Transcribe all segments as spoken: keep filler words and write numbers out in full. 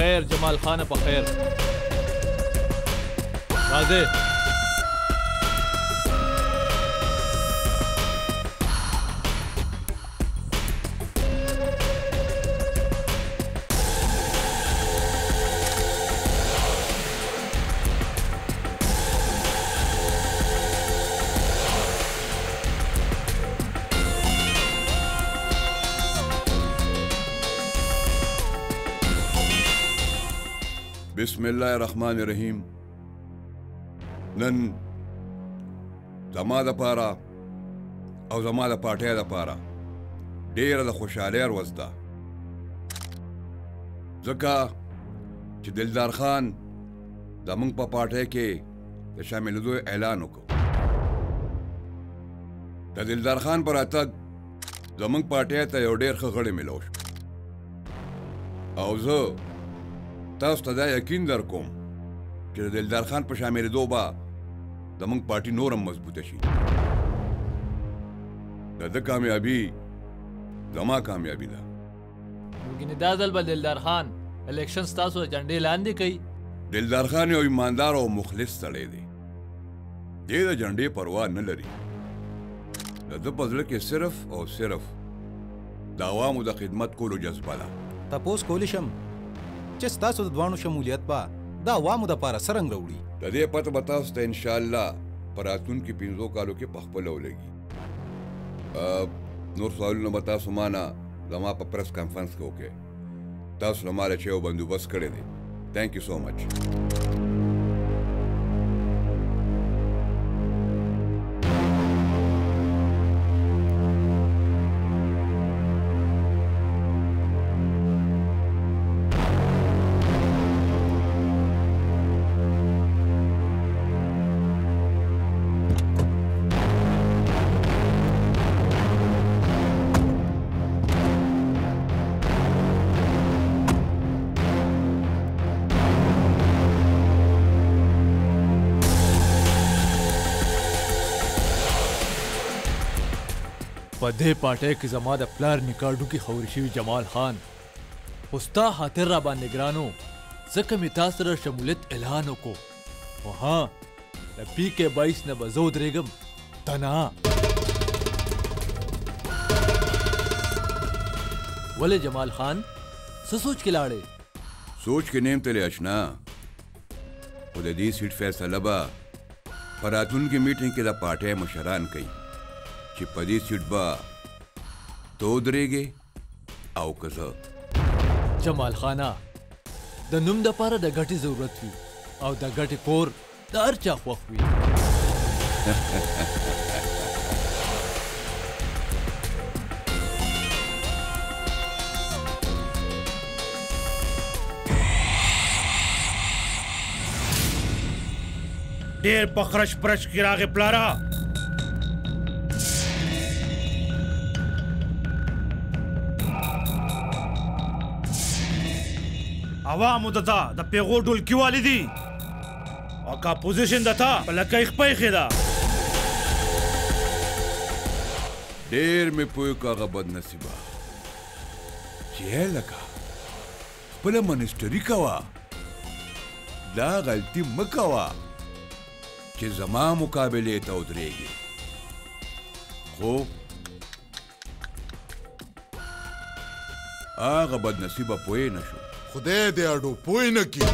خیر جمال خان په خیر راځه بسم الله الرحمن الرحیم نن زما د پاره او زما د پارټۍ د پاره ډېره د خوشحالۍ ورځ ده ځکه چې دلدار خان زموږ په پارټۍ کې د شاملېدو اعلان وکړو د دلدار خان په راتګ زموږ پارټۍ ته یو ډېر ښه غړی میلاو شو او زه تاسو ته دا یقین در کوم چې د دلدار خان په شاملېدو به زموږ پارټي نورم مضبوطه شي د ده کامیابي زما کامیابي ده ګینې دا ځل به دلدار خان الیکشن ستاسو د جنډې لاندې کوي دلدار خان یو ایماندار او مخلص سړی دی دی د جنډې پروا نه لري د ده په زړه کې صرف او صرف د عوامو د خدمت کولو جذبه ده تپوس کولی شم چې ستاسو د دواړو شمولیت به د عوامو دپاره څرنګه راوړي د دې پته به تاسو ته انشاءالله په راتلونکي پنځو کالو کې پخپله ولګي نور سوالونه به تاسو ما نه زما په پریس کانفرنس کې وکړئ تاسو له ما چې یو بندوبست کړی دی تھینک یو سو مچ په دې پارټۍ کې زما د پلار نکاډو کې خوري شوي جمال خان خو ستا خاطر را باندې ګرانو ځکه مې تا سره شمولیت اعلان وکړو خو ها د پي کې بایس نه به زه ودرېږم ته نه ولې جمال خان څه سوچ کې لاړې سوچ کې نیم تلې اشنا خو د دې سیټ فیصله به په راتلونکي میټینګ کې د پارټۍ مشران کوي چې په دې سیټ به ته ودرېږې او که زه جمال خانه د نوم دپاره د ګټې ضرورت وي او د ګټې کور د هر چا خوښ وي ډېر په خرش پرش کې راغې پلاره عوامو د تا د پیغو ډولکي والي دي او که اپوزیشن د تا په لکۍ خپۍ ښې ده ډېر مې پوه که هغه بدنصیبه چې یې لکه خپله منسټري کوه دا غلطي مه کوه چې زما مقابلې ته ودرېږي خو هغه بدنصیبه پوه نه شو خدای دې اډو پوه نه کړي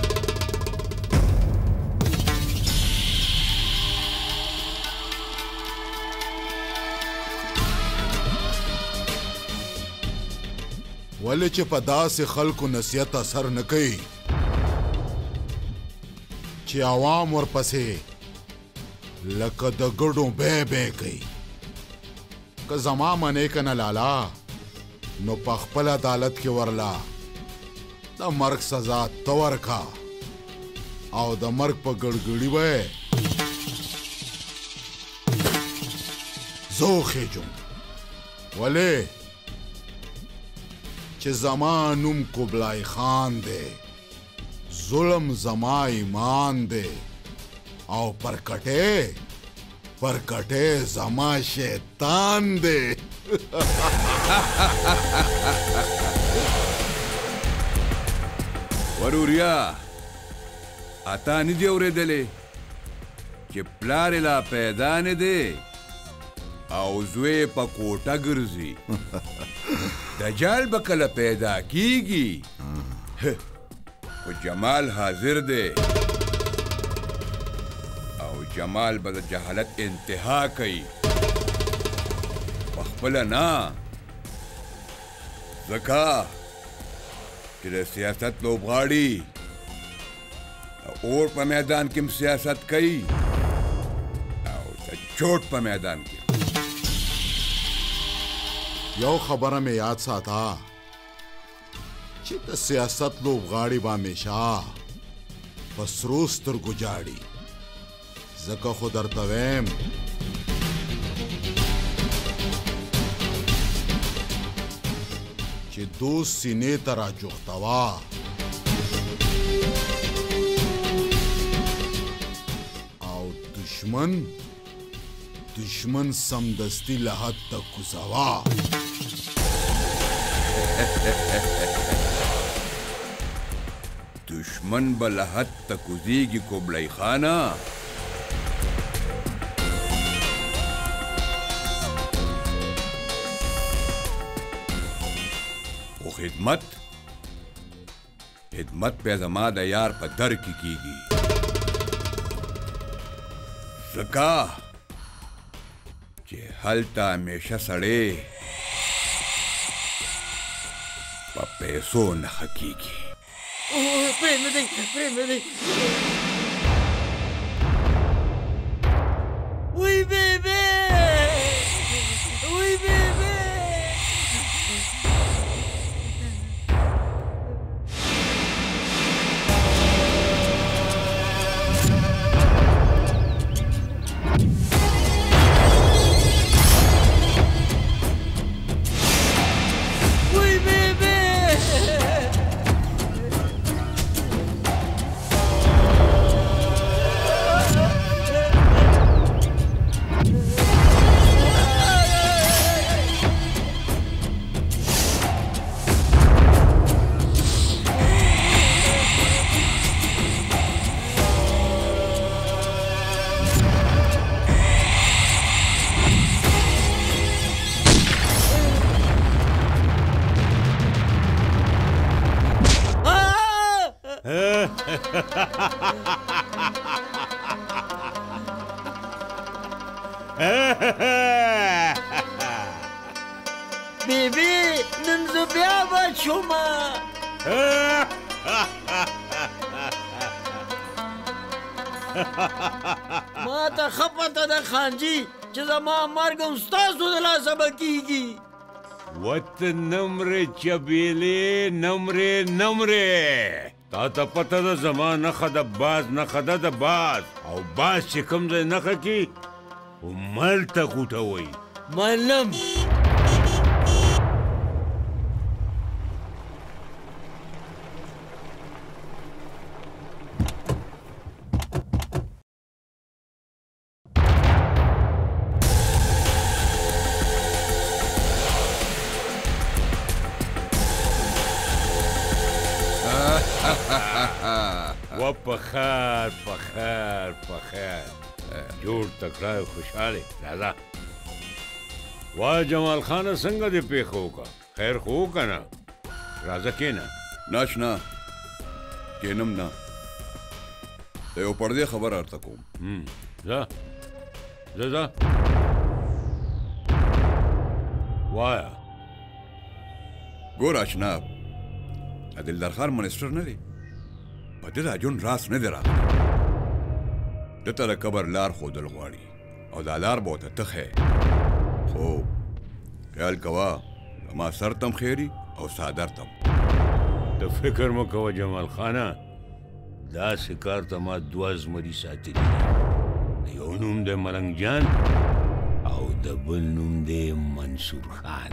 ولې چې په داسې خلکو نصیحت اثر نه کوي چې عوام ورپسې لکه د ګډو بې بې کوي که زما منې که نه لالا نو په خپل عدالت کې ورلا د مرګ سزا ته ورکا او د مرګ په ګړګړي به زه وخېجم ولې چې زما نوم قبلای خان دی ظلم زما ایمان دی او پرکټې پرکټې زما شیطان دی وروریا اتا نه دی اورېدلې چې پلار لا پیدا نه دی او زوی په کوټه ګرځي دجال به کله پیدا کیږي خو جمال حاضر دی او جمال به د جهالت انتها کوي پخپله نه ځکه چې د سیاست لوبغاړي اور په میدان کې هم سیاست کوي او د چوټ په میدان کې یو خبره مې یاد ساته چې د سیاست لوبغاړي به همیشه په سرو سترګو جاړي ځکه خو درته ویم چې دوست سینې ته راجوختوه او دشمن دشمن سمدستی لحد ته کوزوه دشمن به لحد ته کوزیږي کوبلی خانه خو خدمت خدمت به زما د یار په در کې کیږي ځکه چې هلته همیشه سړی په پیسو نه ښه کیږي پرېږده دی پرېږده دی وی بیبی وی بیبی بیبی نن زه بیا بچ شومه ما ته ښه پته ده خانجي چې زما مرګ هم ستاسو د لاسه به کېږي وت نمرې چبیلې نمرې نمرې تا ته پته ده زما نښه د باز نښه ده د باز او باز چې کوم ځای نښه کي ملته غوټوئ منم و پخیر پخیر پخیر جوړ تکړه خوشحاله راځه وا جمال خان څنګه دې پیښ وکړه خیر خو کنه راځه کېنه ناشنا کینم نه د یو پردې خبر ارته کوم ځه ځه ځه وایا ګور اشنا دلدار خان منسټر نه دی په دې دا جون راس نه دی راغلی ده ته د قبر لار ښودل غواړي او دا لار به ورته تخی خو خیال کوه زما سر تم خیري او څادر تم ته فکر مه کوه جمال خانه داسې کار ته ما دوه زمري ساتلي دي د یو نوم دی ملنګ جان او د بل نوم دی منصور خان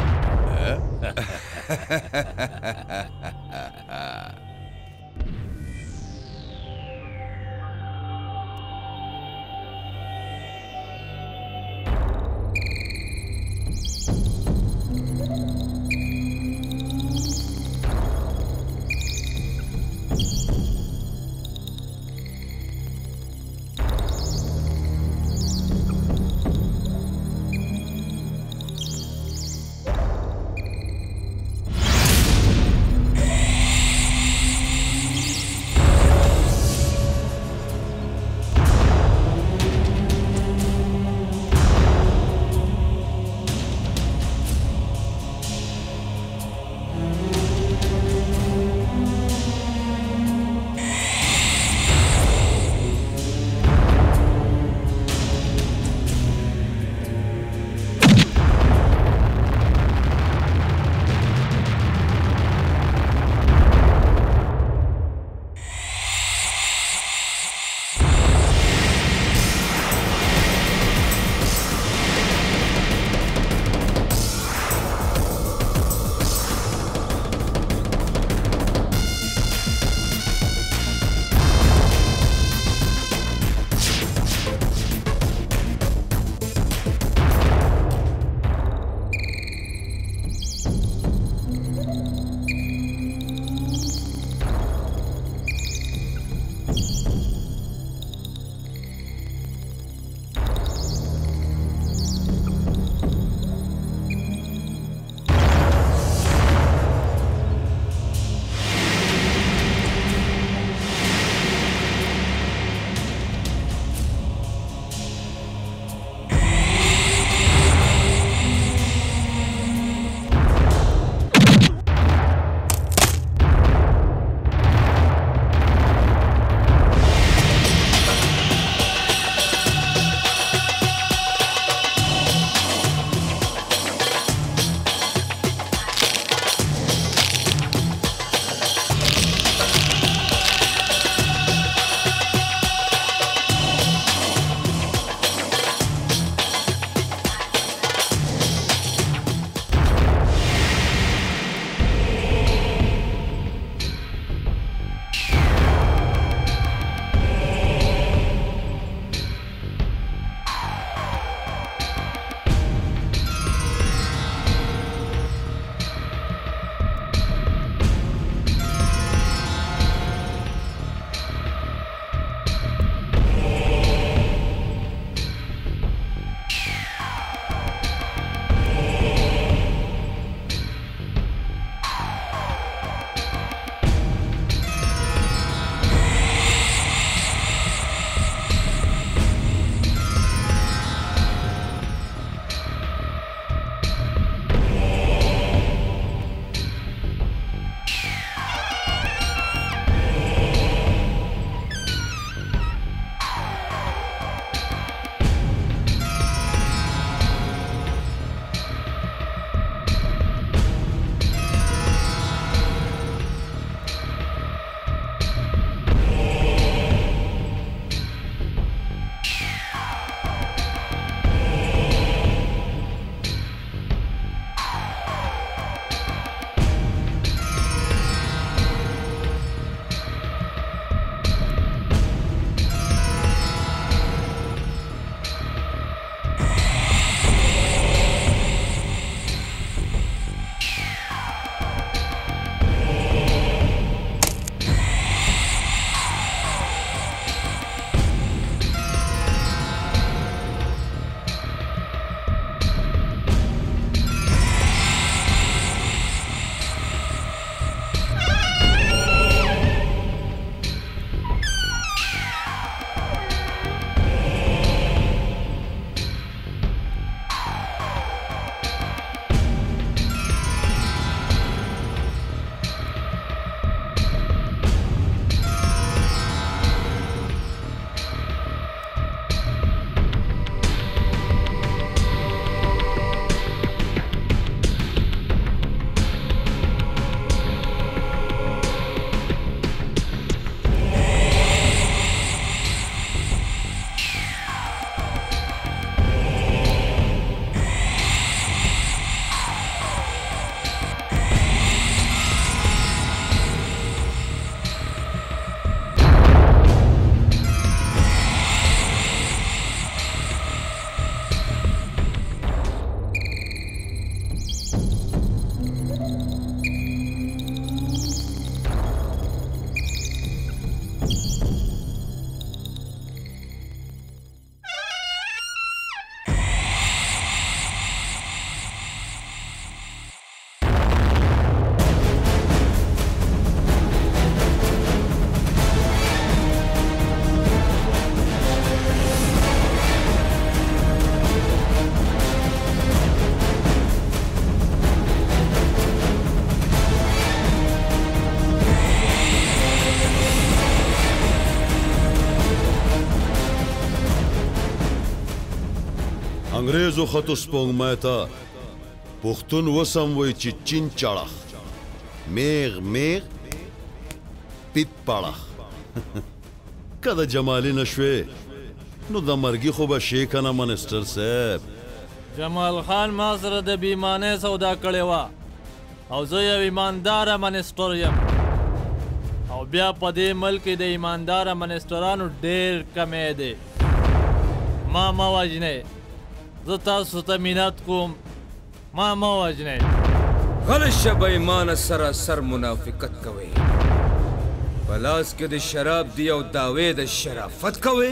انګریزو خطو سپوږمۍ ته پښتون وسم وای چې چین چړخ میغ میغ پیت پړخ کله جمالی نشوي نو د مرګي خو به شي کنه منسټر صاحب. جمال خان ما سره د بیمانه سودا کړې وه او زه یو ایمانداره منسټر یم او بیا په دې ملک کې د ایمانداره منسټرانو ډېر کمی دی. ما مه وژنئ، زه تاسو ته منت کوم، ما مه وژنئ. غلی شه به ایمانه سراسر منافقت کوئ، په لاس کې د شراب دی او دعوې د شرافت کوئ.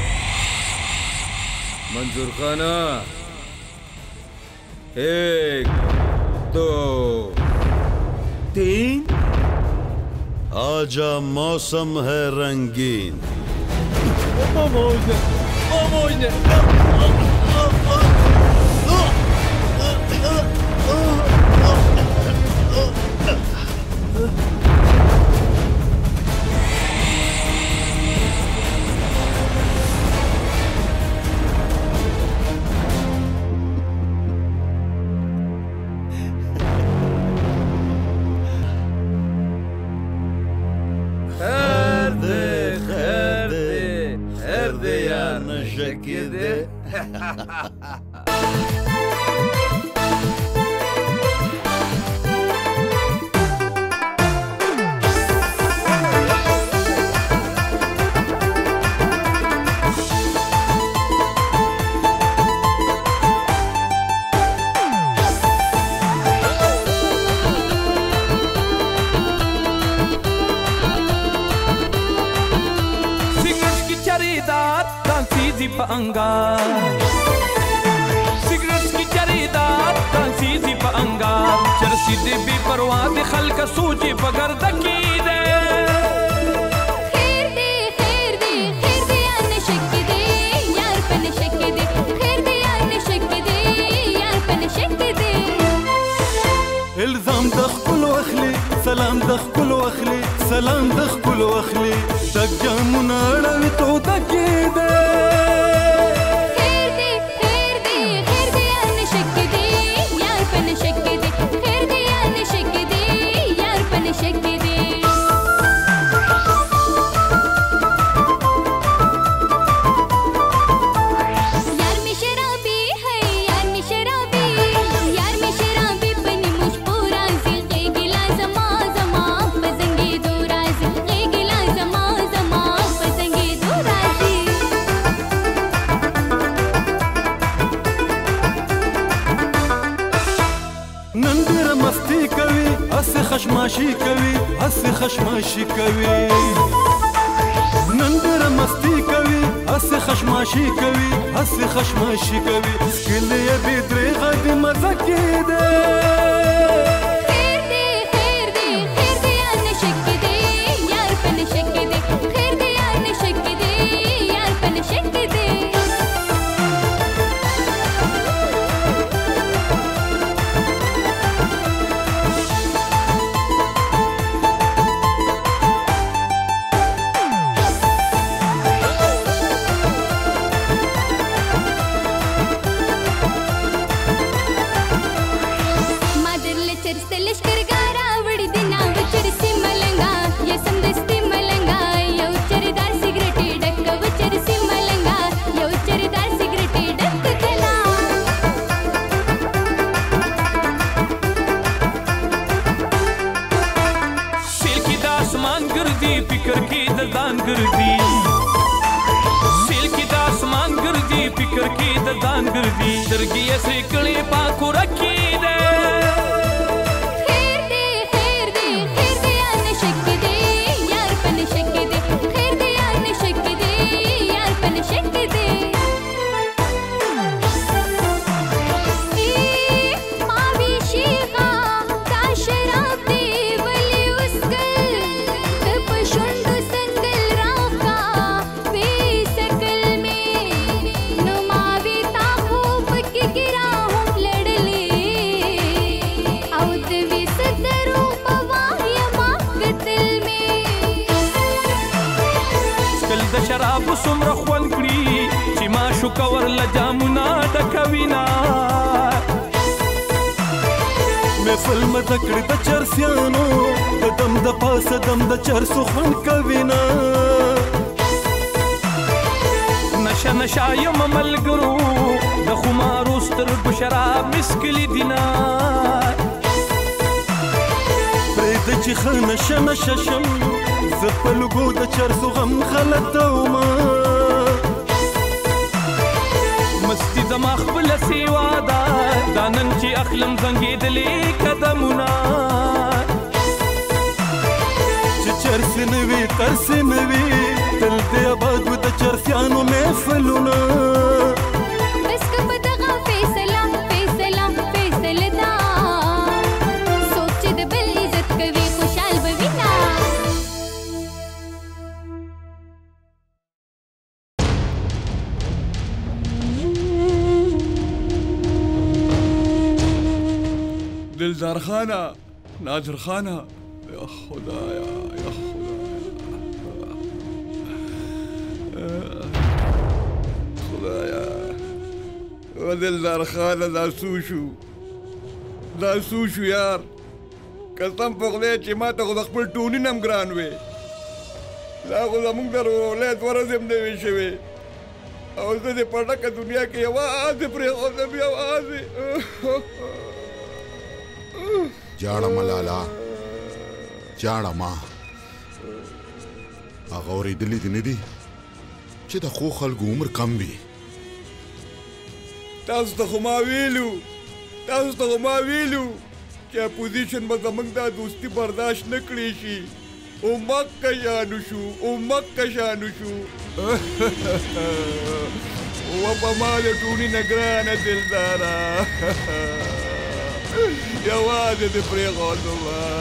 منظور خانه ایک دو تین. آجا موسم ہے رنگین. شراب سمره خوند کړي چې ما شو کور لجامونه ډکوي محفل مده کړې د چرسیانو د دم د پاسه دم د چرسو خوند کوي نه نشه نشه یم ملګرو د خمارو سترګو شراب مسکلي دي نه پرېږده چې ښه نشه نشه شم زه په لوګو د چرسو غم غلطومه مستی زما خپله سیوا ده دا نن چې اخلم زنګېدلې قدمونه چې چرسې نه وي ترسې نه وي تل دې آباد وي د چرسیانو محفلونه بس که په دغه فیصله فیصله فیصله ده څوک چې د بل عزت کوي خوشحال به وي نه دلدار خانه نادر خانه یا خدایا یا خدایا خدایا دلدار خانه دا سو شو دا سو شو یار قسم په خدای چې ما ته خو د خپل ټوني نم ګران وې دا خو زموږ د ولایت ورځ هم نه وي شوې او زه د پټکه دنیا کې یوازې پرېښودم یوازې جاړه ملالا جاړه ما هغه اورېدلي دي نه دي چې د ښو خلکو عمر کم وي تاسو ته خو ما ویلو تاسو ته خو ما ویلو چې اپوزیشن به زموږ دا دوستي برداشت نه کړی شي او مکه شانو شو او مکه شانو شو و په ما د ټوني نه ګرانه دلداره یوازې دې پرېښودم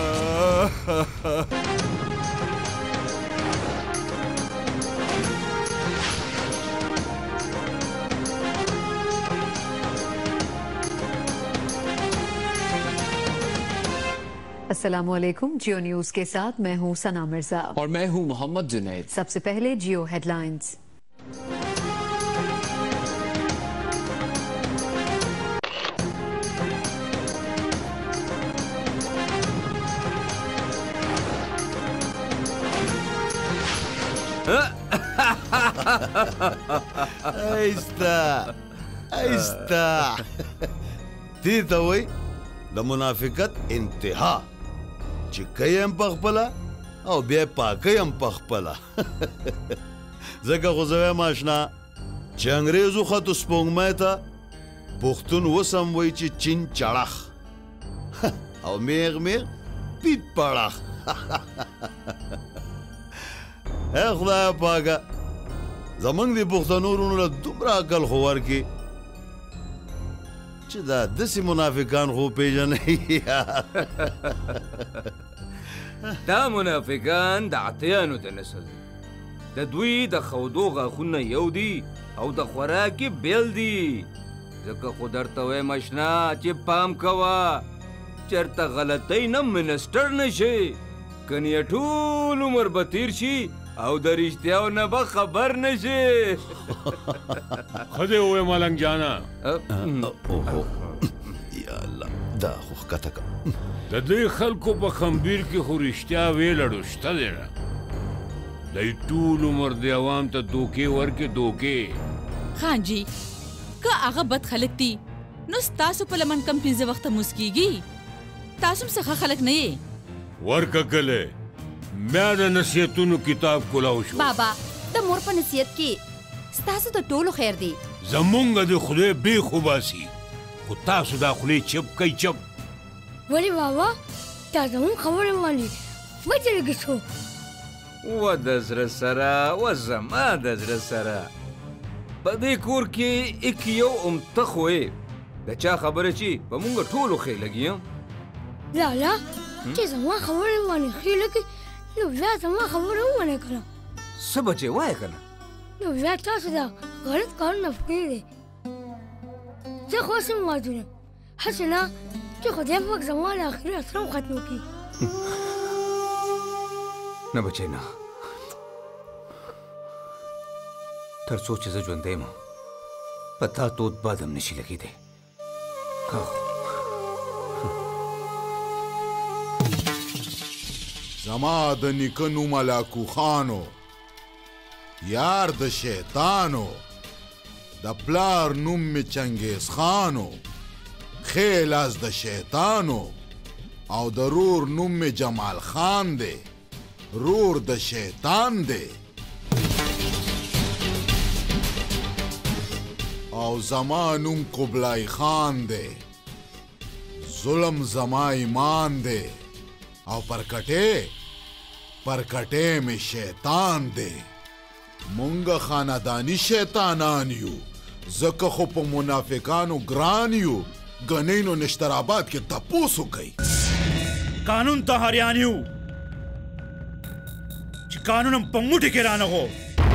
अस्सलाम वालेकुम। जियो न्यूज के साथ मैं हूं सना मिर्जा और मैं हूं मोहम्मद जुनैद। सबसे पहले जियो हेडलाइंस। ایستا ایستا دې ته وایي د منافقت انتها چې کوي هم په خپله او بیا پاکوي هم په خپله ځکه خو زه وایم اشنا چې انګریزو خطو سپوږمۍ ته پښتون اوس هم وایي چې چین چړخ او میغ میغ پیت پړخ ای خدای پاکه زمونږ د پښتنو وروڼو له دومره عقل خو ورکړي چې دا داسې منافقان خو پېژنئ دا منافقان د عطیانو د نسل دي د دوی د خودو غاښونه یو دي او د خوراک یې بیل دي ځکه خو درته وایم اشنا چې پام کوه چېرته غلطۍ نه منسټر نه شي کنې ټول عمر به تېر شي او د رښتیاو نه به خبر نه شي ښه دې ووایې ملنګ جانه یا الله دا خو ښکته که د دې خلکو په خمبیر کې خو رښتیا ویلړو شته دی نه دی ټول عمر د عوام ته دوکې ورکې دوکې خان جي که هغه بد خلک دي نو ستاسو په لمن کم پنځه وخته موس کېږي تاسو هم څه خلک نه یې ورکه کلی بیا د نصیحتونو کتاب کولاو شو بابا د مور په نصیحت کې ستاسو د ټولو خیر دی زمونږ د خدای بې خوباسي خو تاسو دا خولې چپ کوئ چپ ولې بابا تا زموږ خبرې ماني وجرګې شو و د زړه سره و زما د زړه سره په دې کور کې ایک یو امته خو یې د چا خبره چې په مونږ ټولو ښې لګي لالا چې زما خبرې ماني ښې لګي نو بیا زما خبره ومنې که نه څه بچې وایې که نه نو بیا تاسو دا غلط کارونه پرېږدئ زه خو اوس هم معذور یم هسې نه چې خدای پاک زما د آخري اسرم ختم کړي نه بچې نه تر څو چې زه ژوندی یم په تا تود باد هم نشي لګېدی زما د نیکه نوم ملاکو خانو یار د شیطانو د پلار نوم می چنگیز خانو خیل از د شیطانو او د رور نوم می جمال خان دی رور د شیطان دی او زما نوم قبلای خان دی ظلم زما ایمان دی او پرکټه پرکټه می شیطان دی مونږه خاندانی شیطانان یو زکه خو په منافقانو ګران یو غنینو نشتراباد کې تپوسو کوي قانون ته هریان یو چې قانون هم په موټي کې رانه غو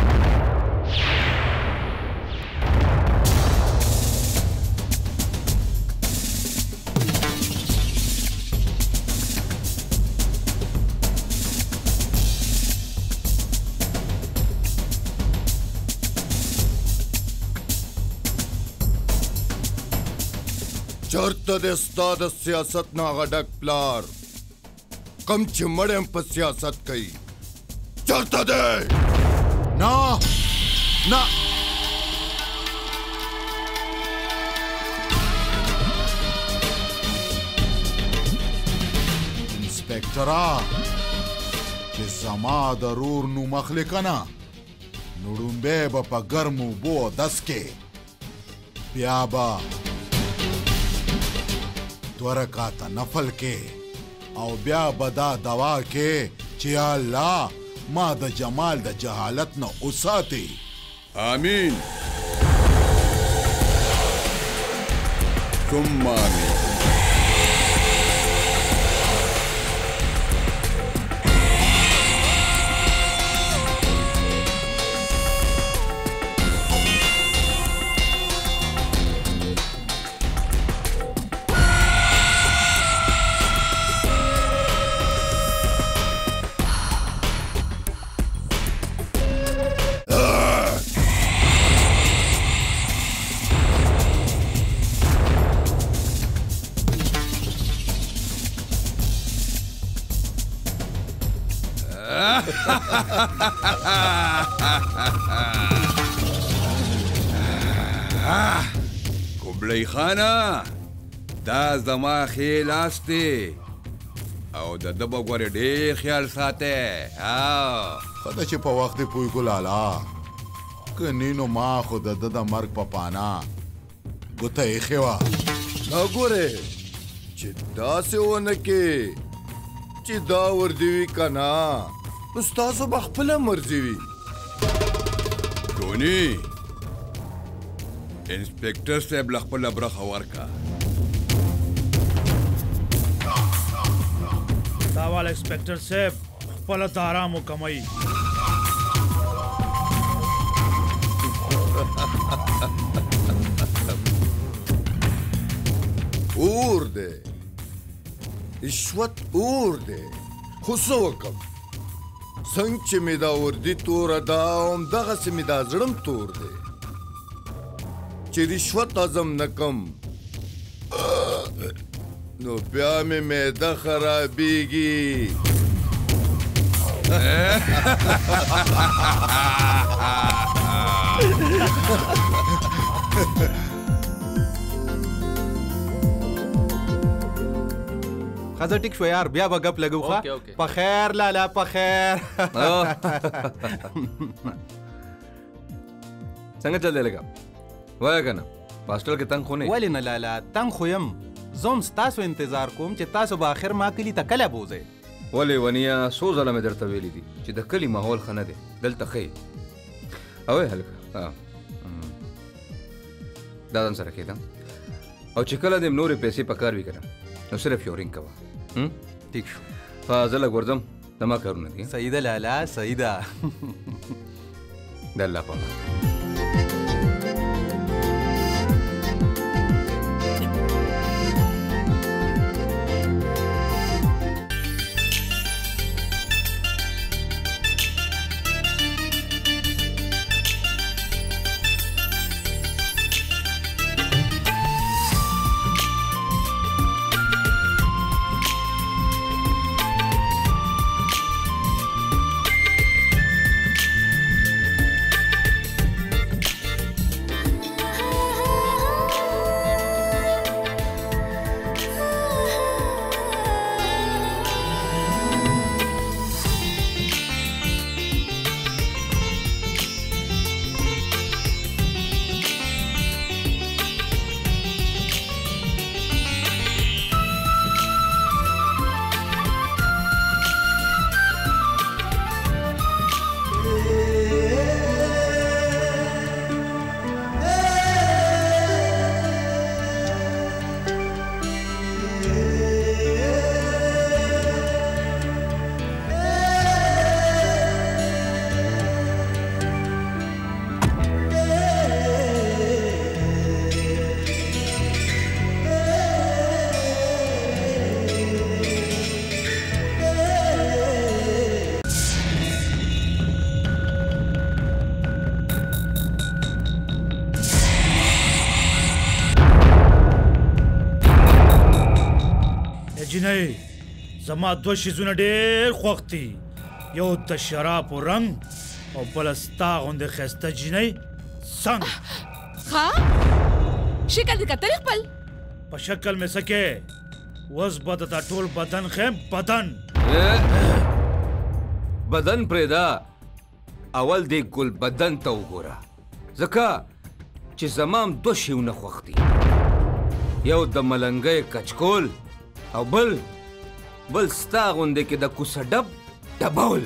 چرته د ستا د سیاست نه غډک پلار کم چې مړم په سیاست کوي چرته دی نه نه انسپکټرا چې زما د رور نو مخلي کنه نو ړومبی به په ګرمو اوبو دس کې بیا به دو رکعاته نفل کې او بیا به دا دوا کې چې یا الله ما د جمال د جهالت نه وساتي آمین ثم آمین قبلای خانه دا زما ښې لاس دی او د ده به ګورې ډېر خیال ساتئ ښه ده چې په وخت دې پوی کو لالا که نه نو ما خو د ده د مرګ په پانا ګوته ایښې وه نه ګورې چې داسې ونه کې چې دا وردي وي که نه نو ستاسو به خپله مرضي وي ټوني انسپکټر صاحب له خپله برخه ورکه دا والا انسپکټر صاحب خپله ته ارام وکمئ اور دی رشوت اور دی خو څه وکړم څنګه چې مې دا وردي توره ده همدغسې مې دا زړم تور دی چې رشوت هضم نه کم نو بیا مې معده خرابېږي خزه ټیک شو یار بیا به ګپ لګو ښه په خیر لالا په خیر څنګه چل دی لګا وایه که نه په هاسټل کې تنګ خو نه ولې نه لالا تنګ خو یم زه هم ستاسو انتظار کوم چې تاسو به آخر ما کلي ته کله بوځئ ولې ونیه څو ځله مې درته ویلي دي چې د کلي ماحول ښه نه دی دلته ښه یې اوی هلکه دا ځان سره کښېږده او چې کله دې نورې پیسې په کار وي که نه نو صرف یو رینګ کوه ټیک شو زه لږ ورځم زما کارونه دي صحیح ده لالا صحیح ده د الله په امان جنۍ زما دوه شیزونه ډېر خوښ دي یو د شرابو رنګ او بله ستا غوندې ښایسته جنۍ څنګ ها شکل دې کتلی خپل په شکل مې څه کې اوس به د دا ټول بدن خیم بدن بدن پرېږده اول دې ګل بدن ته وګوره ځکه چې زما هم دوه شیونه خوښ دي یو د ملنګۍ کچکول او بل بل ستا غوندې کې د کوسه ډب ډبول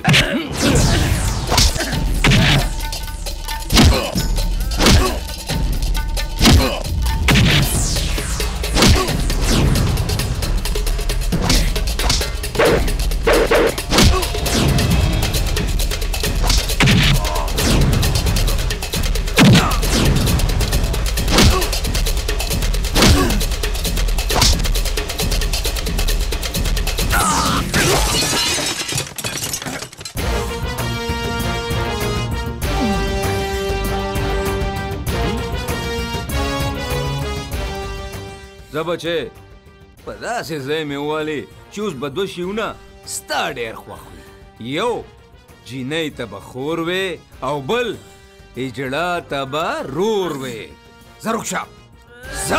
زه بچې په داسې ځای مې ووالې چې اوس به دوه شیونه ستا ډېر خوښ وي یو جینۍ ته به خور وې او بل اجړه ته به رور وې زه رخصه زه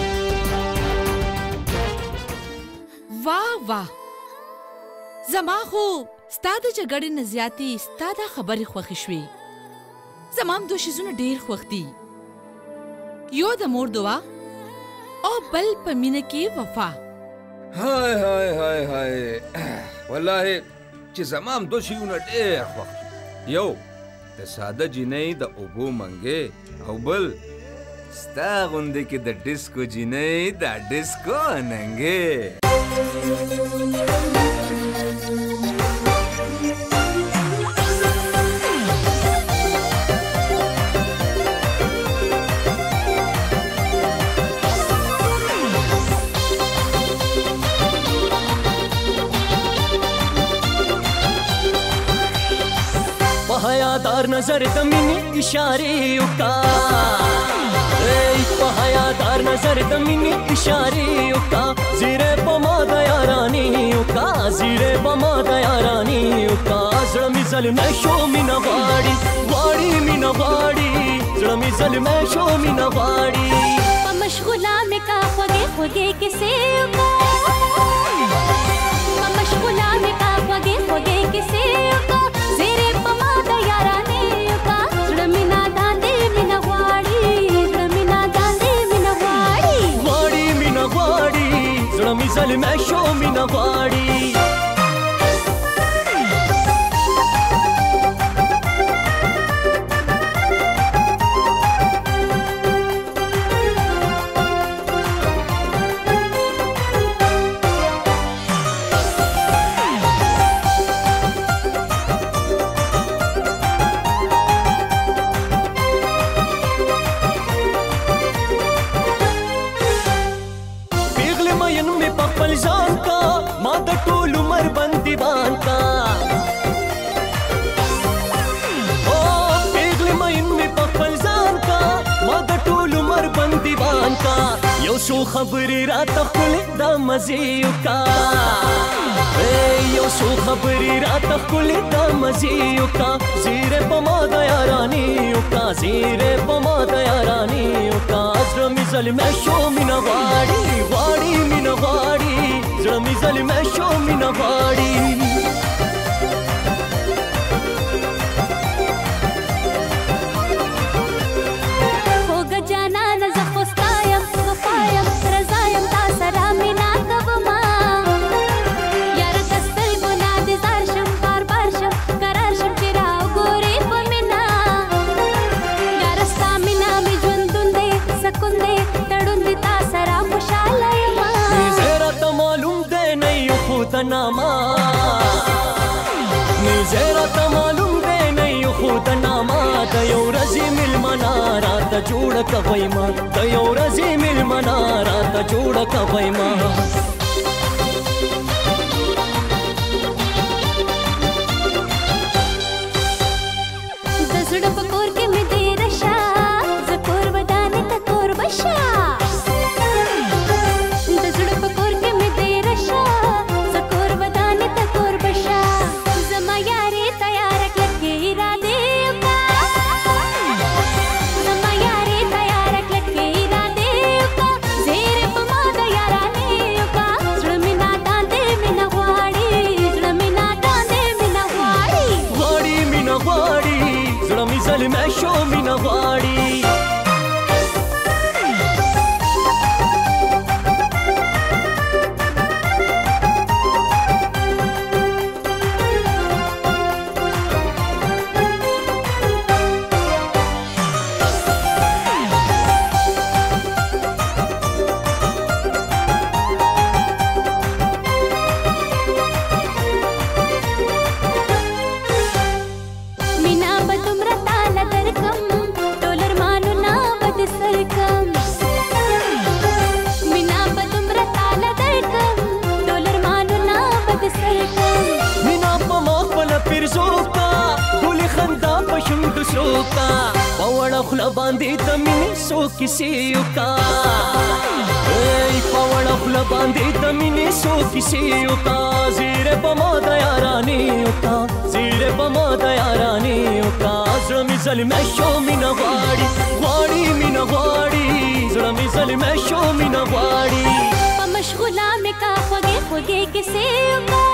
واه واه زما خو ستا د جګړې نه زیاتې ستا دا خبرې خوښې شوې زما هم دوه شیزونه ډېر خوښ دي یو د مور دعا او بل په مینه کې وفا هاي هاي هاي هاي والله چې زما هم دوه شیونه ډېر خوښ یو د ساده جینۍ د اوبو منګې او بل ستا غوندې کې د ډیسکو جینۍ د ډیسکو ننګې हयादार नजर दमीनी इशारे उका हयादार नजर दमीनी इशारे उका जीरे पमा दया रानी उका जीरे पमा दया रानी उका जड़मी जल में शो मिना वाड़ी वाड़ी मिना वाड़ी जड़मी जल में शो मिना वाड़ी मशगुला में का खोगे खोगे किसे उका मशगुला में का खोगे खोगे किसे उका जीरे पमा दया रानी उका जड़मिना दांदे मिना वाड़ी जड़मिना दांदे मिना वाड़ी वाड़ी मिना वाड़ी जड़मी जल में शो मिना वाड़ी یو شو خبرې راته ښکلې دا مزې وکا یو شو خبرې راته ښکلې دا مزې وکا زیرې په ما د یارانې وکا زیرې په ما د یارانې وکا زړه مې زلمه شو مینه غواړي غواړي مینه غواړي زړه مې زلمه شو مینه غواړي नामा निजेरा त मालूम दे नहीं खुद नामा त यौ रजी मिल मना रात जोड़ कवई मा त यौ रजी मिल मना रात जोड़ कवई मा दसड़ पकोर के में दे रशा जकोर बदाने तकोर बशा दसड़ पकोर के में दे रशा باندې د مینې سو کیسې وکا ای پاوړه خپل باندې د مینې سو کیسې وکا زیره په ما د یارانې وکا زیره په ما د یارانې وکا زړه مې ظلمه شو مینه غواړي غواړي مینه غواړي زړه مې ظلمه شو مینه غواړي په مشغوله مې کا خوږې خوږې کیسې وکا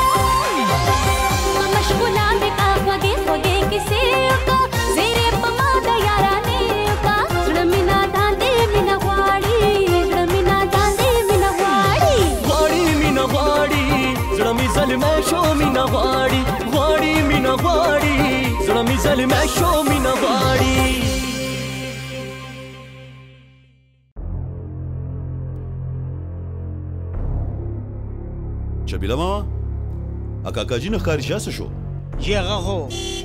په مشغوله مې کا خوږې خوږې کیسې وکا زیره په ما د یارانې وکا زړه مې ناداندې مینه غواړي زړه مې ناداندې مینه غواړي غواړي مینه غواړي زړه مې ظلمه شو مینه غواړي غواړي مینه غواړي زړه مې ظلمه شو مینه غواړي شبیله ماما اکاکاجي نه ښکاري چې څه شو چې هغه خو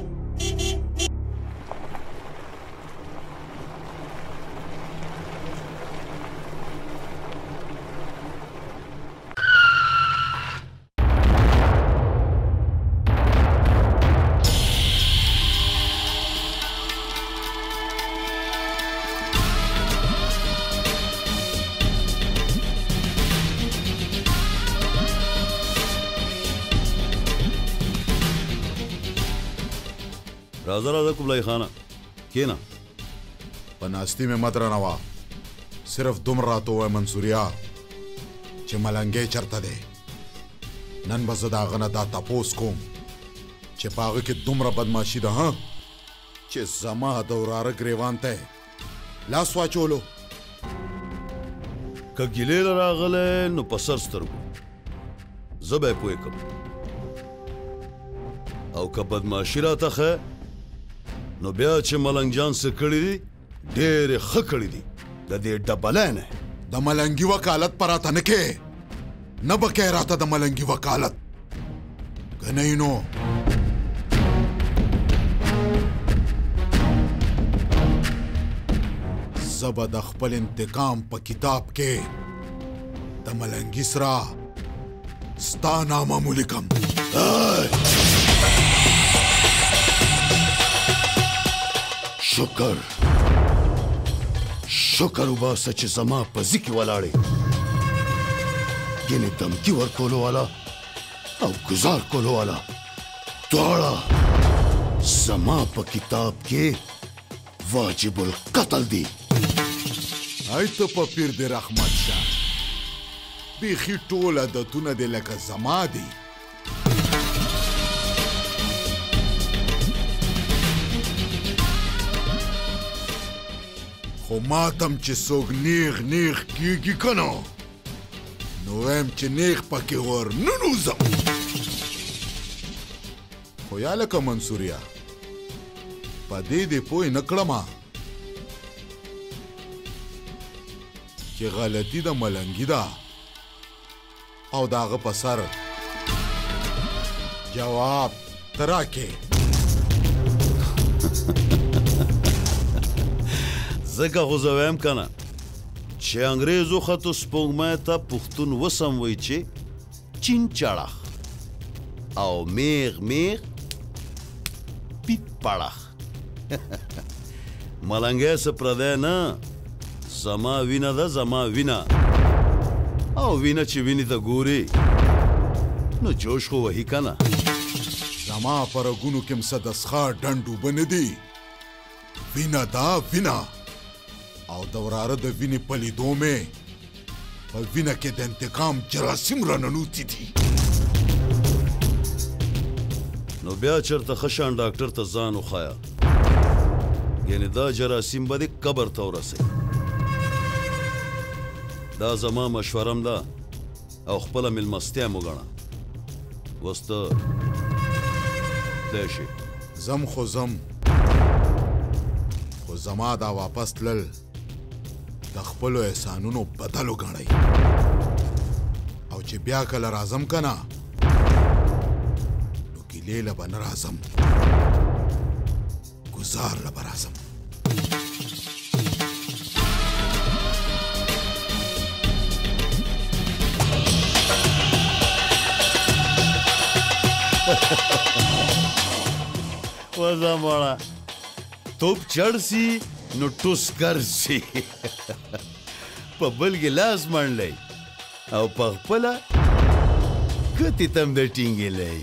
राजा राजा कुबलाई खाना के ना पनास्ती में मत रनवा सिर्फ दुम रातो है मंसूरिया चे मलंगे चरता दे नन बजदा गना दा तपोस कोम चे पागे के दुमरा बदमाशी दा हाँ चे जमा दौरार ग्रेवान ते लासवा चोलो कगिले रागले नो पसर स्तरगो जबे पोए कब او که بدماشي راته ښه نو بیا چې ملنګ جان څه کړي دي ډېرې ښه کړي دي د دې ډبلی نه د ملنګي وکالت پر راته نه کې نه به کې راته د ملنګي وکالت که نه نو زه به د خپل انتقام په کتاب کې د ملنګي سره ستا نامه ولیکم شکر شکر وباسه چې زما په ځکې ولاړې ګینې دمکي ورکولو والا او ګزار کولو والا دواړه زما په کتاب کې واجب القتل دي ای ته په پیر د رحمت شاه بیخي ټول عادتونه دې لکه زما دي خو ماتم چې څوک نیغ نیغ کیږي که نه نو وایم چې نیغ پکې ور ننوځم خو یا لکه منصوریا په دې دې پوه نه کړمه چې غلطي د ملنګي ده او د هغه په سر جواب ته راکې ځکه خو زه وایم که نه چې انګریزو خطو سپوږمۍ ته پښتون وسم وی چې چین چړخ او میغ میغ پیت پړخ ملنګی څه پردی نه زما وینه ده زما وینه او وینه چې وینې ته ګوري نو جوش خو وهي که نه زما په رګونو کې م څه د څښا ډنډ اوبه نه دي وینه دا وینه او د وراره د وینې په لیدو مې په وینه کې د انتقام جراثیم راننوتي دي نو بیا چېرته ښه شان ډاکټر ته ځان وښایه یعنې دا جراثیم به دې قبر ته ورسوي دا زما مشورم ده او خپله میلمستیا مو ګڼه اوس ته تلی شي زم خو زم خو زما دا واپس تلل د خپلو احسانونو بدل وګڼئ او چې بیا کله راځم که نه نو ګیلې له به نه راځم ګزار له به راځم وزا مړه توپ چړ سي نو ټوس ګرځي په بل ګلاس منډلی او په خپله ګوتې ته هم د ټینګېلی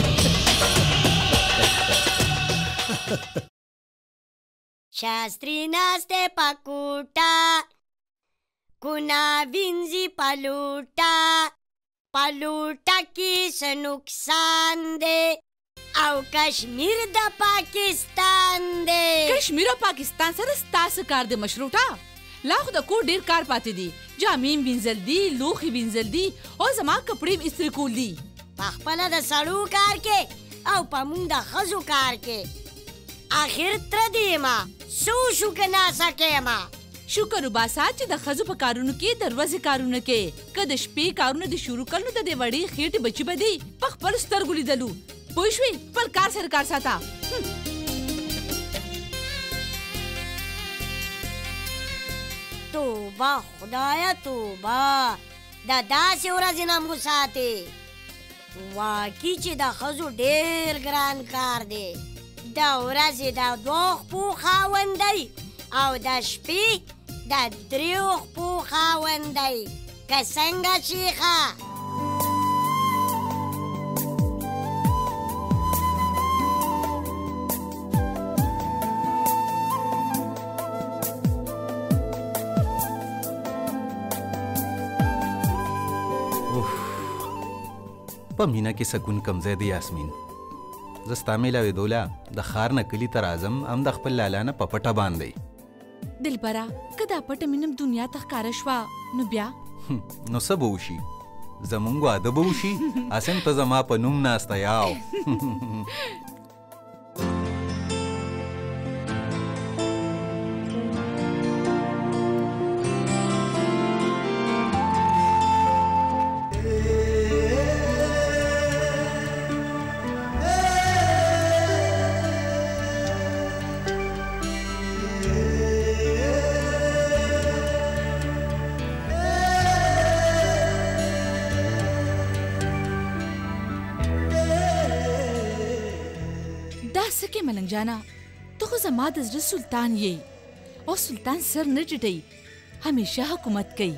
शास्त्री नाचते पाकुटा कुणा विंजी पालुटा पालुटा किस नुकसान दे او کشمیر د پاکستان دی کشمیر او پاکستان سره ستاسو کار دی مشروطه لا خو د کور ډیر کار پاتې دي جامې وینځل دي لوښي وینځل دي او زما کپړې استری کول دي په خپله د سړو کار کې او په مونږ د ښځو کار کې آخر تر دی ما سو شو که ناسا کېما شکر وباسه چې د ښځو په کارونو کې د ورځې کارونه کې که د شپې کارونه دې شروع کړل نو د دې وړې خېټې بچي به دي په خپلو سترګو لیدلو پوه شوې خپل کار سره کار ساته توبه خدایه توبه دا داسې ورځې نه مو ساتې واقعي چې د ښځو ډېر ګران کار دی د ورځې د دوه خپو خاوند دی او د شپې د دریو خپو خاوند دی که څنګه شیخه په مینا کې سکون کمزی دی یاسمین زه ستا میلاوېدوله د ښار نه کلي ته راځم هم د خپل لالا نه په پټه باندې دلبره که دا پټه مینم دنیا ته ښکاره شوه نو بیا نو څه به وشي زمونږ واده به وشي اسیم ته زما په نوم ناسته یاو ملنګ جانا ته خو زما د زړه سلطان یې او سلطان سر نه ټیټوي همیشه حکومت کوي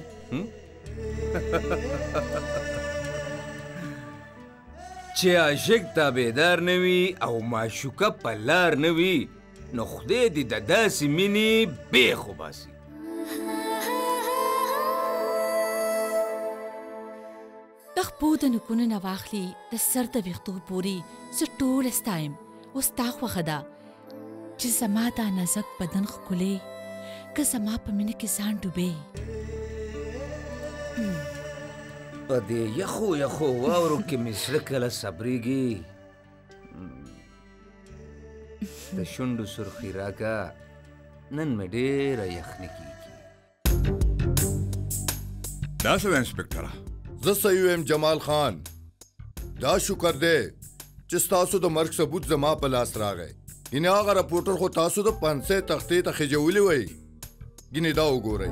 چې عاشق تابعدار نه وي او معشوقه په لار نه وي نو خدای دې د داسې مینې بیخ وباسي د خپو د نوکونو نه واخلي د سر د ویښتو پورې زه ټوله ستایم اوس تا خوښه ده چې زما دا نازک بدن ښکلې که زما په مینه کې ځان ډوبې په دې یخو یخو واورو کې مې زړه کله صبرېږي د شونډو سرخي راکه نن مې ډېره یخني کېږي دا څه ده انسپکټره زه صحیح ویم جمال خان دا شکر دی چې ستاسو د مرګ ثبوت زما په لاس راغی ګینې هغه رپورټر خو تاسو د پنسۍ تختې ته خېجولي وی ګینې دا وګورئ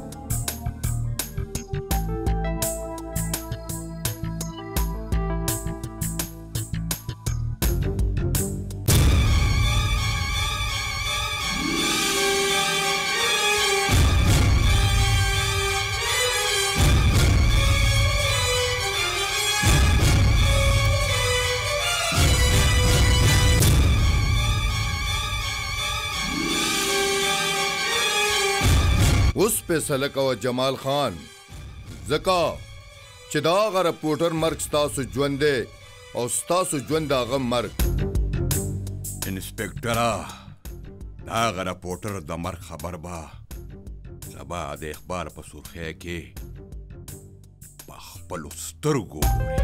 اوس فیصله کوه جمال خان ځکه چې د هغه رپورټر مرګ ستاسو ژوند دی او ستاسو ژوند د هغه مرګ انسپکټره د هغه رپورټر د مرګ خبر به سبا د اخبار په سرخۍ کې په خپلو سترګو ګوري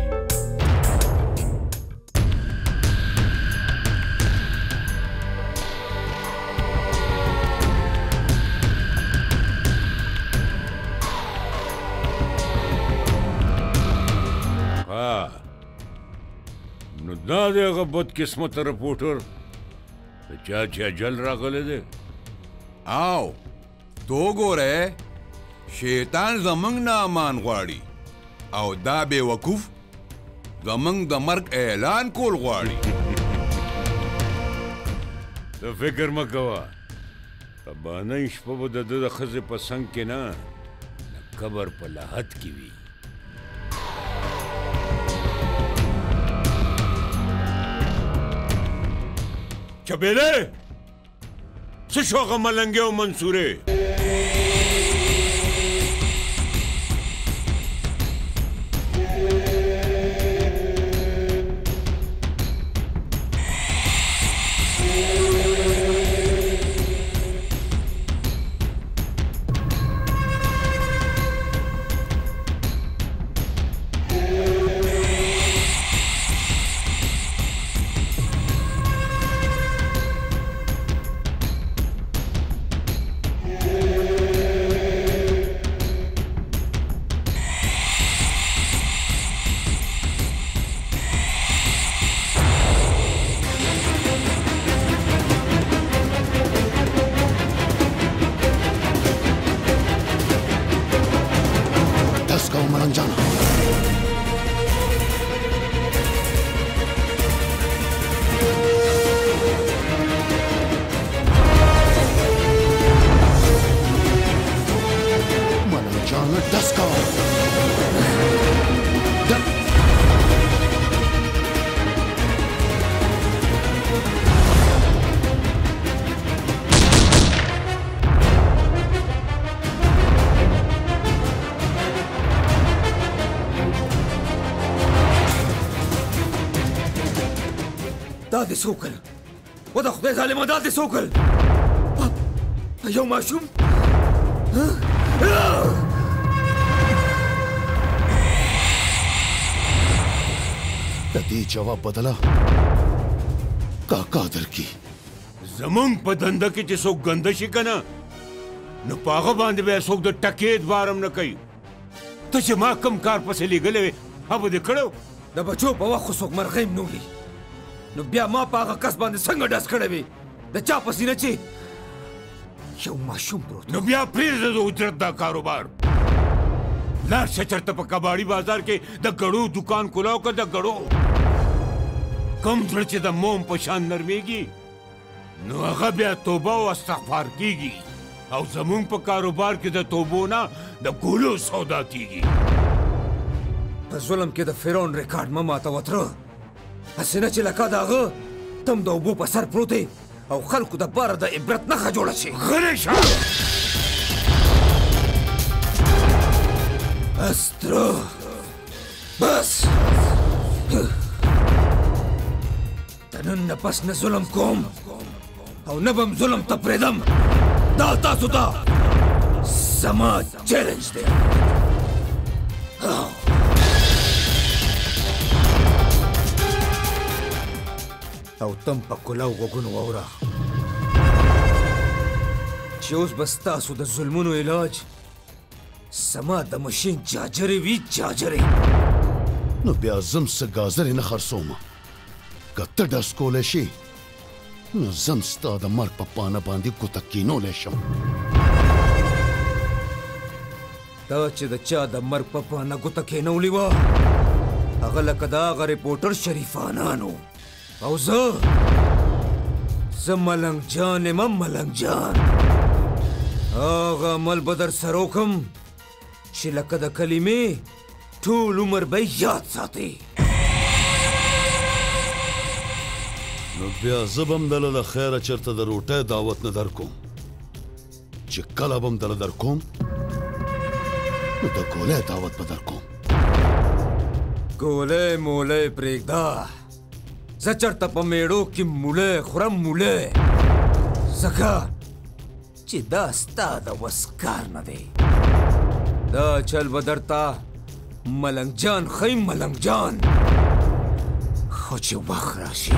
نو دا دی هغه بدقسمته رپورټر د چا چې اجل راغلی دی او تو ګوره شیطان زمونږ نه امان غواړي او دا بې وقوف زمونږ د مرګ اعلان کول غواړي ته فکر مه کوه ربانه شپه به د ده د ښځې په څنګ کې نه د قبر په لحد کې وي. چبیلې څه شو هغه ملنګې او منصورې؟ دا دې څه وکړل؟ و د خدای ظالمه دا دې څه وکړل؟ یو ماشوم د دې جواب بدله کاکا درکي. زمونږ په دنده کې چې څوک ګنده شي که نه نو په هغه باندې به څوک د ټکې ادوار هم نه کوي. ته چې ما کوم کار پسې لېږلی وې هغه به دې کړی و؟ د بچو په وخت خو څوک مرغۍ هم نه وړي، نو بیا ما په هغه کس باندې څنګه ډز کړی وې د چا په سینه چې یو ماشوم پروت. نو بیا پرېږده د اجرت دا کاروبار. لاړ شه چېرته په کباړي بازار کې د ګړو دکان کولاو که د ګړو. کم زړه چې د موم په شان نرمېږي نو هغه بیا توبه او استغفار کېږي، او زمونږ په کاروبار کې د توبو نه د ګولو سودا کېږي. په ظلم کې د فرعون ریکارډ مه ماتوه تره، هسې نه چې لکه د هغه تم د اوبو په سر پروت او خلکو دپاره د عبرت نښه جوړه شي. غلی شه. بس تره بس، د نن نه پس نه ظلم کوم او نه به م ظلم ته پرېږدم. دا تاسو ته زما چیلنج دی. او تم په کلاو غوږونو واوره چې اوس به ستاسو د ظلمونو علاج زما د مشین جاجرې وي جاجرې. نو بیا زم څه ګازرې نه خرڅومه، که ته ډز کولی شي نو زم ستا د مرګ په پانه باندې ګوته کینولی شم. دا چې د چا د مرګ په پانه ګوته کینولې وه هغه لکه د هغه ریپورټر شریفانانو، او زه زه ملنګ جان یم ملنګ جان. هغه عمل به در سره وکړم چې لکه د کلمې ټول عمر به یاد ساتې. نو بیا زه به م دله له خیره چېرته د روټۍ دعوت نه در کوم، چې کله به م دله در کوم نو د ګولۍ دعوت به در کوم. ګولۍ مولۍ پرېږده، زه چېرته په میړو کې مولی خورم مولی، ځکه چې دا ستا د وس کار نه دی. دا چل به درته ملنګ جان ښی ملنګ جان، خو چې وخت راشي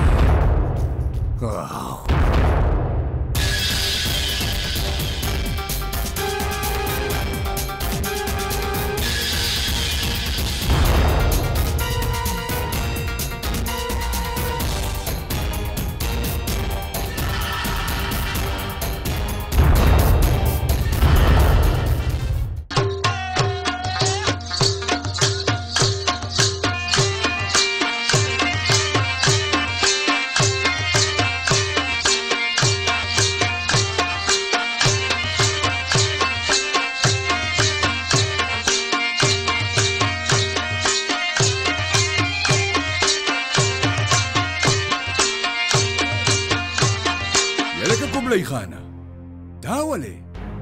خانه دا ولې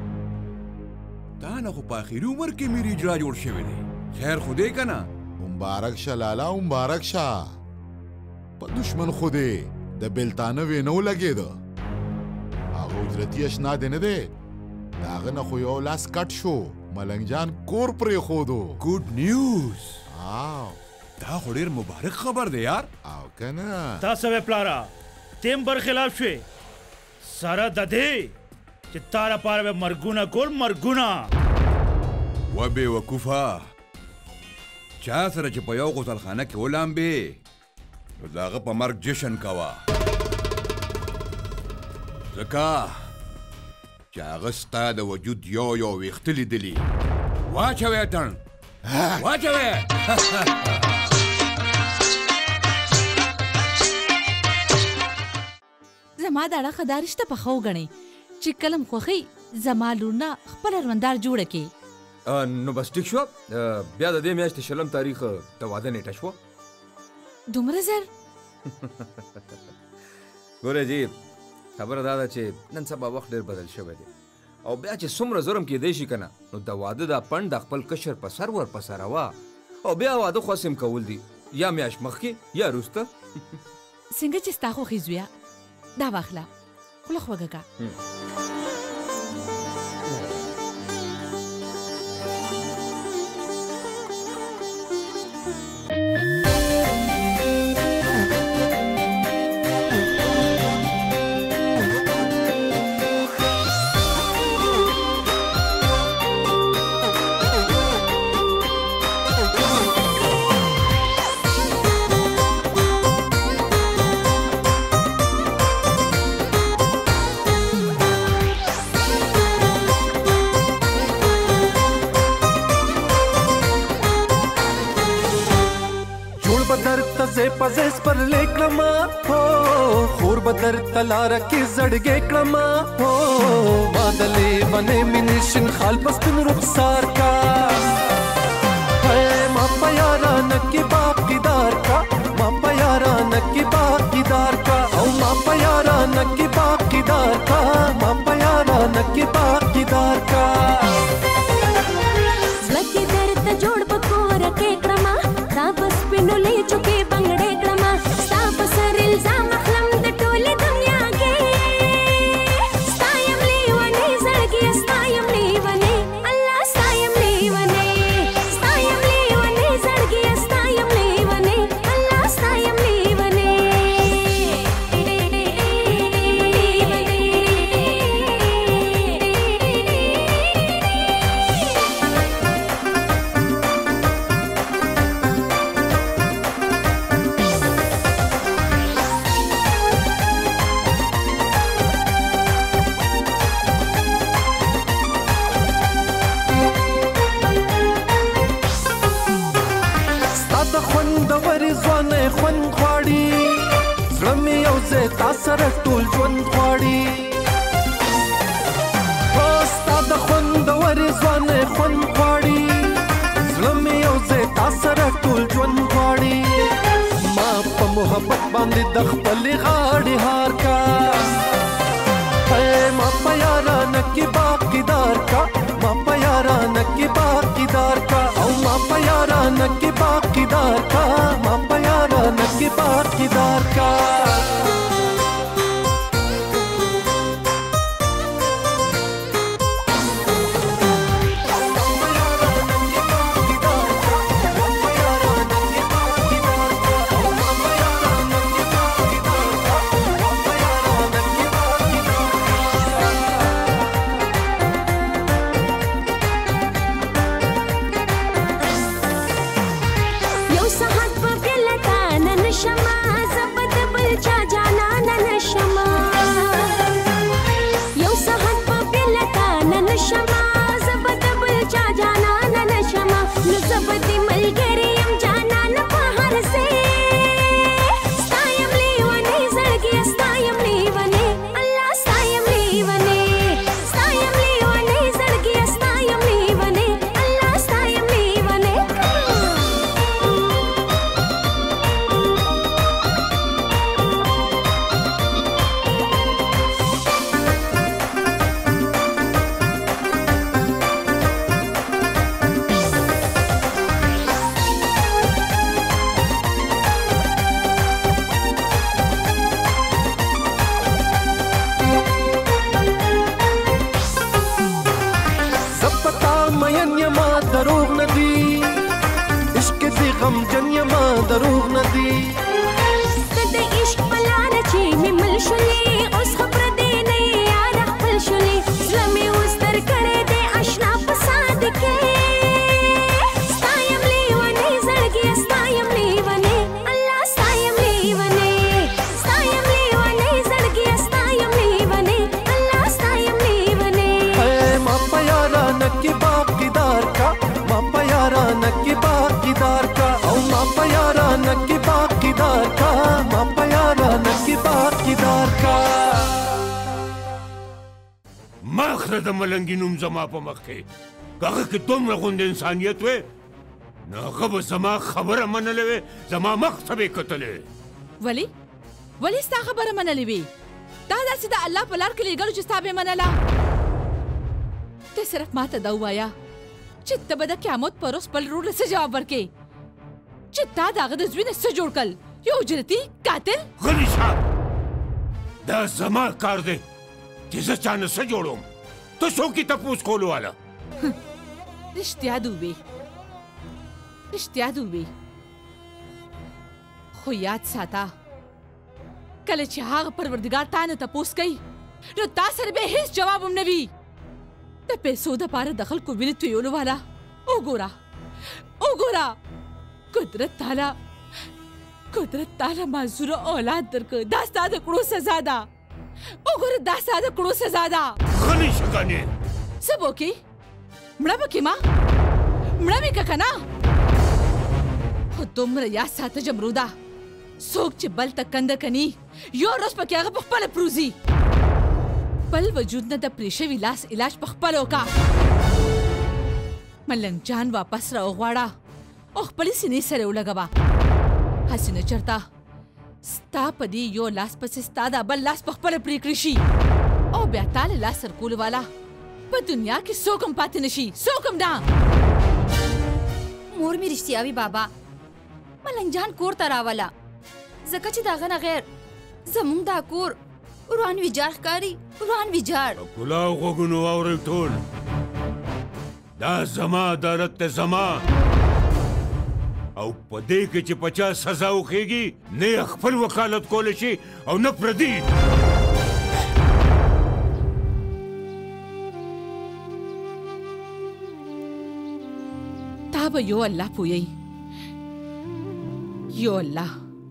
دا نه خو په اخري عمر کې میر اجرا جوړ شوی دی خیر خو دی که نه مبارک شه لالا مبارک شه په دشمن خو دی د بېلتانه وینو لګېده هغه اجرتي اشنا دی نه دی د هغه نه خو یو لاس کټ شو ملنګ جان کور پرېښودو ګوډ نیوز آو دا خو ډېر مبارک خبر دی یار او که نه تا څه وې پلاره تیم برخلاف شوې سره د دې چې تا لپاره به مرګونه کول مرګونه و بېوقوفه چا سره چې په یو غسلخانه کې ولامبې نو د هغه په مرګ جشن کوه ځکه چې هغه ستا د وجود یو یو ویښته لیدلي واچوې تڼ واچوې زما دا اړه دا رشته پخه وګڼئ چې کلم خوښئ زما لور نه خپله روندار جوړه کړي نو بس ټیک شوه بیا د دې میاشتې شلم تاریخ د واده نیټه شوه دومره زر ګوره جی خبره دا ده چې نن سبا وخت ډېر بدل شوی دی او بیا چې څومره ظلم کېدی شي که نه نو د واده دا پنډ د خپل کشر په سر ور پسروه او بیا واده خواسم کول دي یا میاشت مخکې یا وروسته څنګه چې ستا خوښې زویه دا واخله خوله خوږه که پزیس پر لیکلما هو خور بدر تلار کی زړګې کړما هو مادلې ونه منشن خال پس پن رخسار کا ہے ما پیارا نکی باقیدار کا ما پیارا نکی باقیدار کا او ما پیارا نکی باقیدار کا ما پیارا نکی باقیدار کا زلکی درته جوړ پکور کې کړما دا بس پنو لې چکه بنگړې کړما ستا په سر الزام اخلم د ټولې دنیا کې ستایم لیونې زړګي ستایم لیونې الله ستایم لیونې ستایم لیونې زړګي ستایم لیونې الله ستایم لیونې خوند غواړي زړه مې یو ځای تا سره ټول ژوند غواړي هو ستا د خوندورې ځوانۍ خوند غواړي زړه مې یو ځای تا سره ټول ژوند غواړي ما په محبت باندې د خپلې غاړې هار کا ہے ما په یارانه کې باقیدار کا ما په یارانه کې باقیدار کا او ما په یارانه کې باقیدار کا ما په یارانه کې باقیدار کا یو سحر په بلتا نن شمه زبد بل مین یما دروغ ندی عشق دی غم جن یما دروغ ندی د عشق بلانه چې مې مل شولې اوس خبره دې نه یاد خپل شولې زړه مې اوس در کړی دی اشنا په ساده کې ستایم لیونې زړګي ستایم لیونې الله ستایم لیونې ستایم لیونې زړګي ستایم لیونې الله ستایم لیونې اے ما په یارا نکی باقیدار کا ما په یارا نکی باقیدار کا او ما په یارا نکی باقیدار کا ما په یارا نکی باقیدار کا ماخره د ملنګي نوم زما په مخ کې هغه کې دومره غوند انسانیت وې نه هغه به زما خبره منلې وې زما مخ ته به کتلې ولی ولی ستا خبره منلې وې دا داسې د الله په لار کې لېږلو چې ستا به منله ته صرف ما ته دا ووایه چې ته به د قیامت پر ورځ خپل ورور له څه جواب ورکې چې تا د هغه د زوی نه څه جوړ کړل یو اجرتي قاتل غلی شه دا زما کار دی چې زه چا نه څه جوړوم ته څوک یې تپوس کولو والا رښتیا دې ووې رښتیا دې ووې خو یاد ساته کله چې هغه پروردګار تا نه تپوس کوي نو تا سره به هیڅ جواب هم نه وي د پیسو دپاره د خلکو وینې تویولو والا وګوره وګوره قدرت تعالی قدرت تعالی معذوره اولاد درکړه دا ستا د کړو سزا ده وګوره دا ستا د کړو سزا ده غلی شه ګانې څه به وکړې مړه به کړې ما مړه مې که که نه خو دومره یاد ساته جمروده څوک چې بل ته کنده کني یو ورځ پکې هغه په خپله پروزي بل وجود نه د پرې شوي لاس علاج په خپله وکړه ملنګ جان واپس راوغواړه او خپلې سینې سره ولګوه هسې نه چېرته ستا په دې یو لاس پسې ستا دا بل لاس په خپله پرې کړی شي او بیا تا له لاس سرکولو والا په دنیا کې څوک هم پاتې نه شي څوک هم نه مور مې رښتیا وي بابا ملنګ جان کور ته راوله ځکه چې د هغه نه غیر زموږ دا کور وران ویجاړ ښکاري وران ویجاړ کلاو غوږونو واورئ ټول دا زما عدالت دی زما او په دې کې چې په چا سزا وخیږي نه یې خپل وکالت کولی شي او نه پردي تا به یو الله پوهیږي یو الله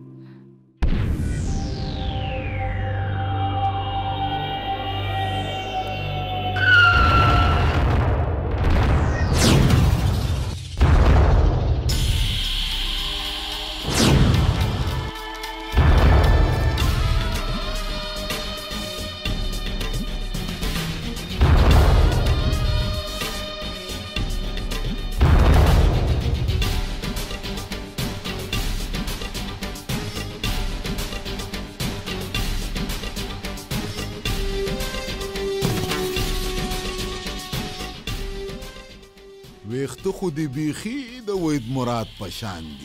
ویخته خو دې بیخي د وید مراد په شان دي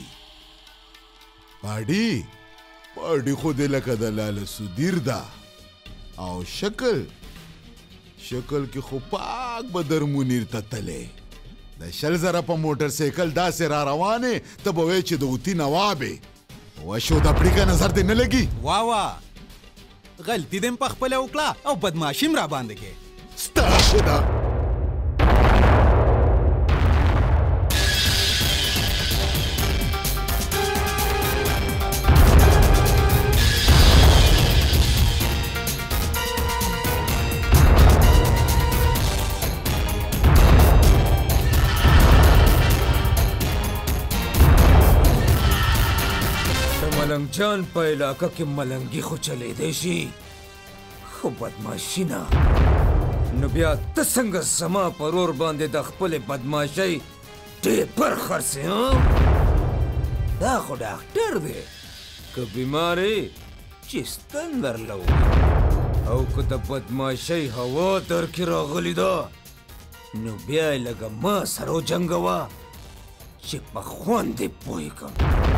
پاډي پاډي خو دې لکه د لاله سودیر ده او شکل شکل کې خو پاک بدر منیر ته تلې د شل زره په موټر سایکل داسې را روانې ته به وایې چې د اوتي نوابې وشو د پړیکه نظر دې نه لګي وا وا غلطي دې م په خپله وکړه او بدماشي م را باندې کې ستاسو ده ملنګ جان په علاقه کې ملنګي خو چلیدی شي خو بدماشي نه نو بیا ته څنګه زما پر ور باندې د خپلې بدماشۍ ټیپر خرڅې دا خو ډاکټر دی که بیمار یې چې ستن درله او که د بدماشۍ هوا در کې راغلې ده نو بیا یې لږه ما سره وجنګوه چې په خوند یې پوه کړم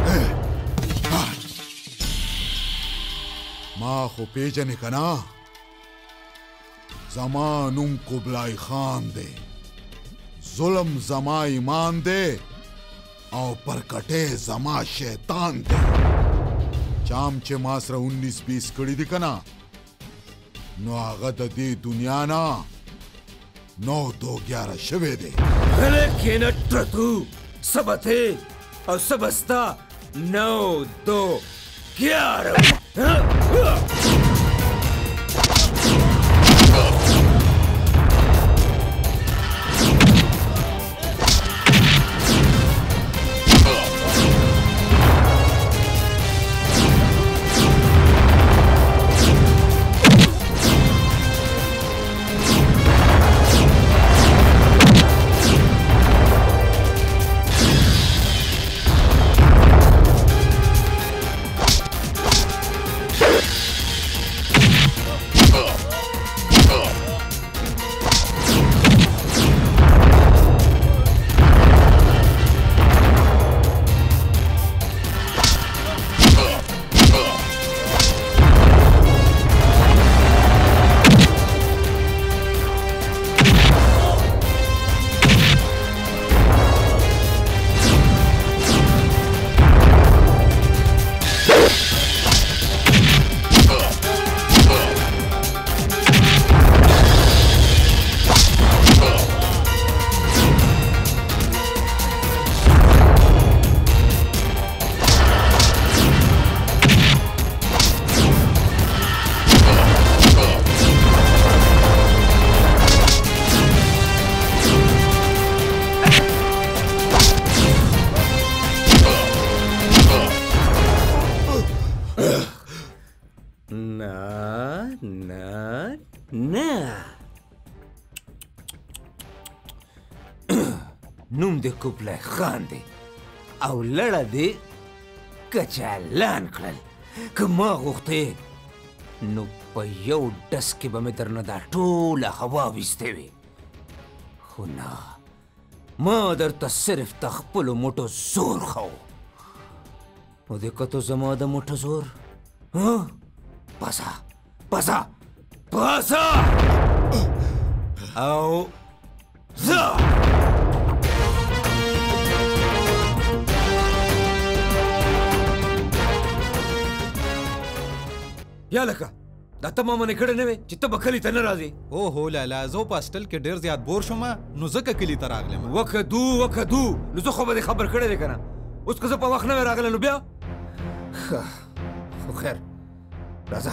ما خو پیژنې که نه زما نوم قبلای خان دی ظلم زما ایمان دی او پرکټې زما شیطان دی. چام چې ما سره انیس بیس کړي دي که نه نو هغه د دې دنیا نه نو دو گیاره شوی دی. غلی کښېنه ټرتو، څه به تی او څه به ستا نو دو گیاره. نوم دې کوپلی خان دی او لړه دې کچالان کړل. که ما غوښتې نو په یو ډس کې به مې درنه دا ټوله هوا ویستې وي، خو نه، ما درته صرف د خپلو موټو زور ښو. نو دې کتو زما د موټو زور؟ پاسه پاسه پاسه او ځه. یا لکه دا ته ما منې کړی نه وې چې ته به کلي ته نه راځې؟ اوهو لالا زه په هاسټل کې ډېر زیات بور شوم نو ځکه کلي ته راغلم. وکدو وکدو نو زه خو به دې خبر کړی دی که نه؟ اوس که زه په وخت نه وې راغلی نو بیا خو خیر راځه.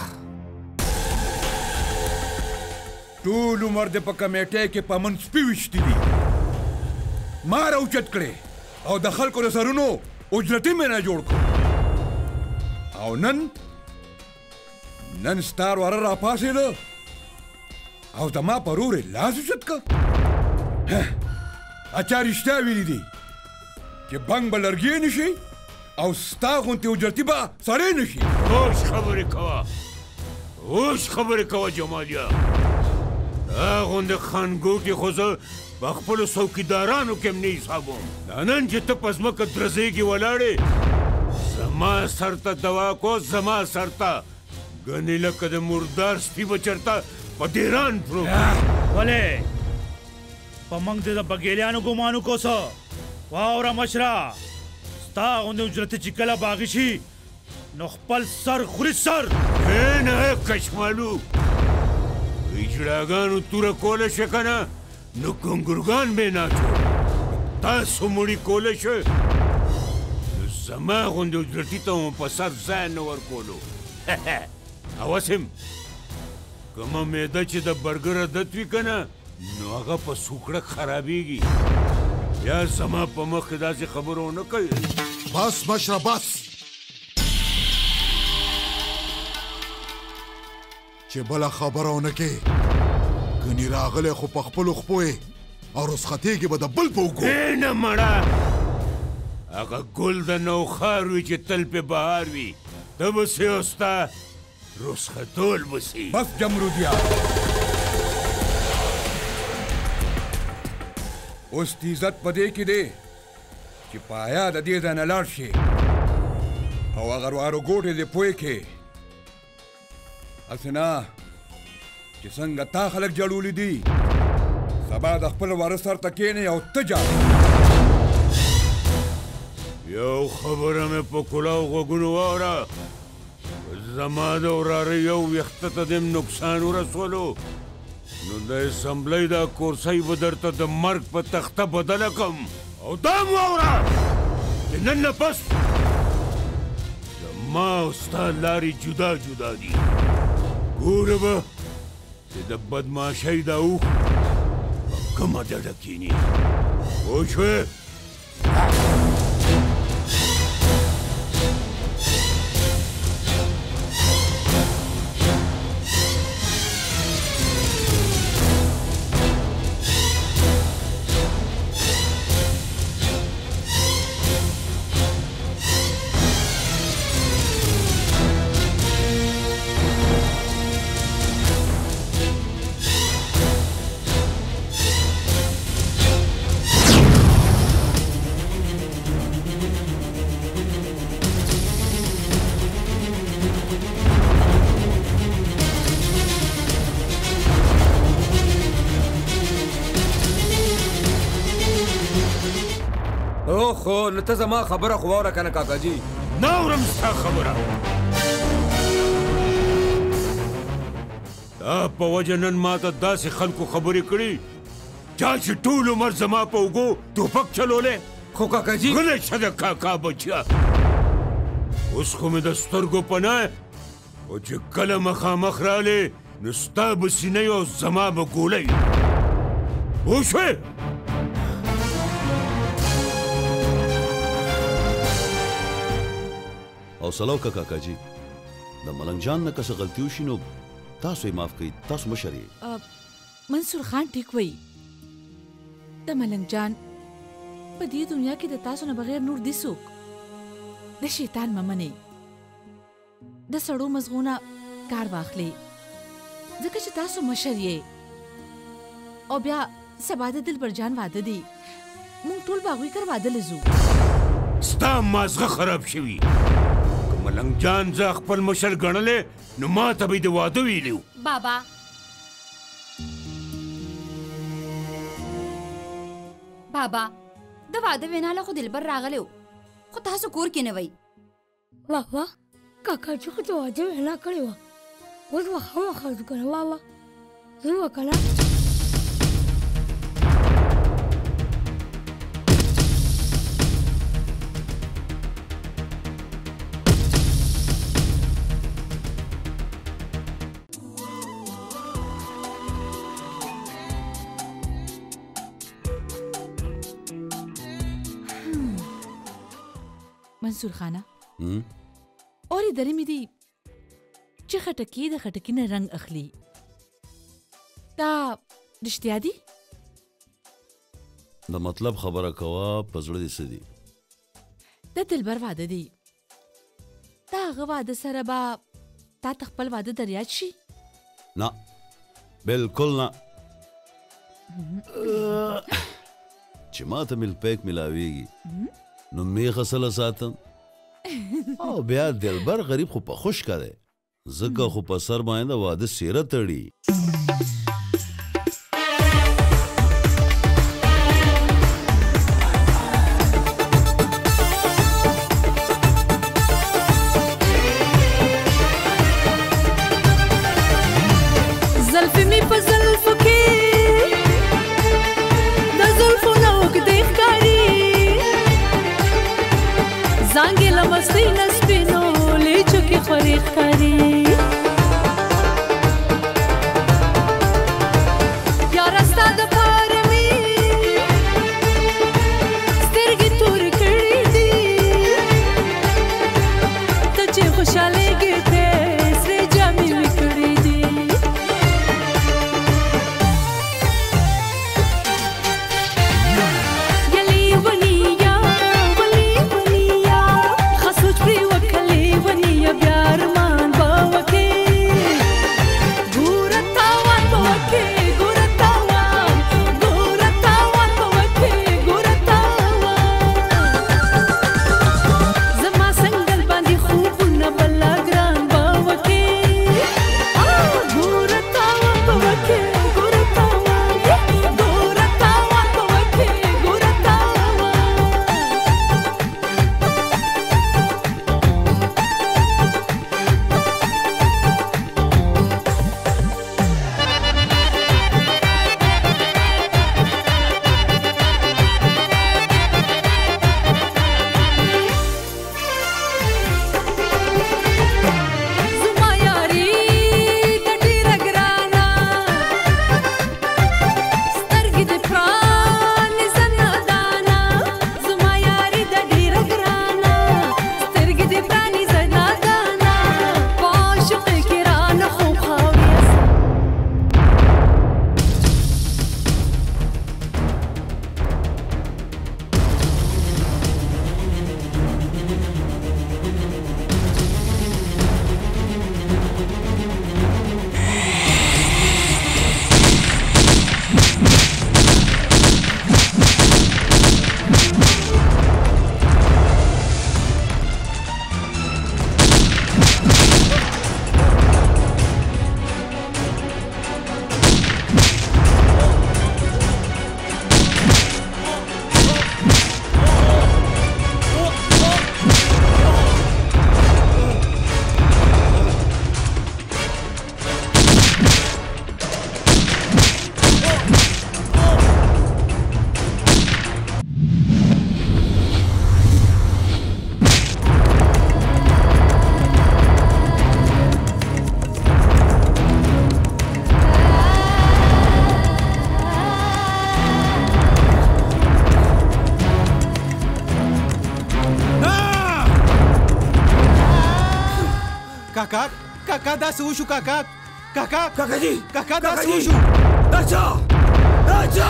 ټول عمر دې په کمیټۍ کې په من سپي ویشتي دي، ما راوچت کړې او د خلکو د سرونو اجرتي مې نه جوړ کړو او نن نن ستار وره راپاسېده او زما پر ورور یې لاس اوچت که. اچا رښتیا ویلي دي چې بنګ به لرګی نه شي او ستا غوندې اجرتي به سړی نه شي. اوس خبرې کوه، اوس خبرې کوه جمالیا. دا غوندې خانګوټې خو زه په خپلو څوکیدارانو کې هم نه حسابوم. دا نن چې ته په ځمکه درزېږې ولاړې زما سر ته دوا کو، زما سر ته ګنې لکه د مردار سپي به چېرته په ډیران پروت. ولې په موږ دې د بګیلیانو ګمان وکړو څه؟ واوره مشره، ستا غوندې اجرتي چې کله باغي شي نو خپل سر خوري سر. نه کشمالو، اجراګانو توره کوله شه که نه نو ګنګرګان به نه جوړ. تاسو مړي کوله شه نو زما غوندې اجرتي ته مو په سر ځای نه ورکولو. اوس هم کومه معده چې د برګر عادت وي که نه نو هغه په سوکړک خرابېږي. بیا زما په مخ کې داسې خبره ونه کوي. بس مشره بس، چې بله خبره ونه کې ګنې راغلی خو په خپلو خپو یې او رسختېږي به د بل په اوږو. نه مړه، هغه ګل د نوخار وي چې تل پې بهار وي، ته به سې او ستا رسختول به سي. بس جمرودیا، اوس د عزت په دې کې دی چې پایا د دې ځای نه لاړ شي او هغه واروګوټې دې پوه کې هسې نه چې څنګه تا خلک جړولي دي سبا د خپل وارث سره ته کښېنې او ته جا یو خبره مې په کلاو غوږونو واوره زما د وراره یو ویښته ته دې نقصان ورسولو نو د اسمبلۍ دا کورسۍ به درته د مرګ په تخته بدله کړم او دا م واوره چې نن نه پس زما او ستا لارې جدا جدا دي ګوره به چې د بدماشۍ دا اوښ په کومه ډډه کښېني پوه شوې خو نو ته زما خبره خو واوره که نه کاکاجي نه اورم ستا خبره دا په وجه نن ماته داسې خلکو خبرې کړي چا چې ټول عمر زما په اوږو ټوپک چلولی خو کاکاجي غلی شه د کاکا بچیا اوس خو مې د سترګو پناه او چې کله مخامخ رالی نو ستا به سینه او زما به ګولۍ پوه شوې حوصله وکړه کاکاجي د ملنګ جان نه که څه غلطي وشي نو تاسو یې معاف کوئ تاسو مشر یې منصور خان ټیک وایي د ملنګ جان په دې دنیا کې د تاسو نه بغیر نور دي څوک د شیطان مه منئ د سړو مزغونه کار واخلئ ځکه چې تاسو مشر یې او بیا سبا د دلبر جان واده دی موږ ټول به هغوی کر واده له ځو ستا مازغه خراب شوي ملنګ جان زه خپل مشر ګڼلی نو ما ته به یې د واده ویلي و بابا بابا د واده ویناله خو دلبر راغلی و خو تاسو کور کې نه وئ واه واه کاکاجي خو د واده وینا کړې وه اوس به خامخا ځو که نه واه واه ځو که نه منصور خانه اورې درې مې دي چې خټکي د خټکي نه رنګ اخلي دا رښتیا دي د مطلب خبره کوه په زړه دې څه دي د دلبر واده دی دا هغه واده سره به تا ته خپل واده در یاد شي نه بلکل نه چې ما ته مل پیک ملاویږي نو میخه سله ساتم او بیا دلبر غریب خو په خوش کړی ځکه خو په سر باندې د واده سیره تړي زلفې مې په زلفو کې د زلفو نه اوږدې ښکاري زانګې له مستۍ نه سپینو لیچو کې خورې ښکاري काका काका दा सोशु काका काका काका जी काका दा काका जी। सोशु दाचा दाचा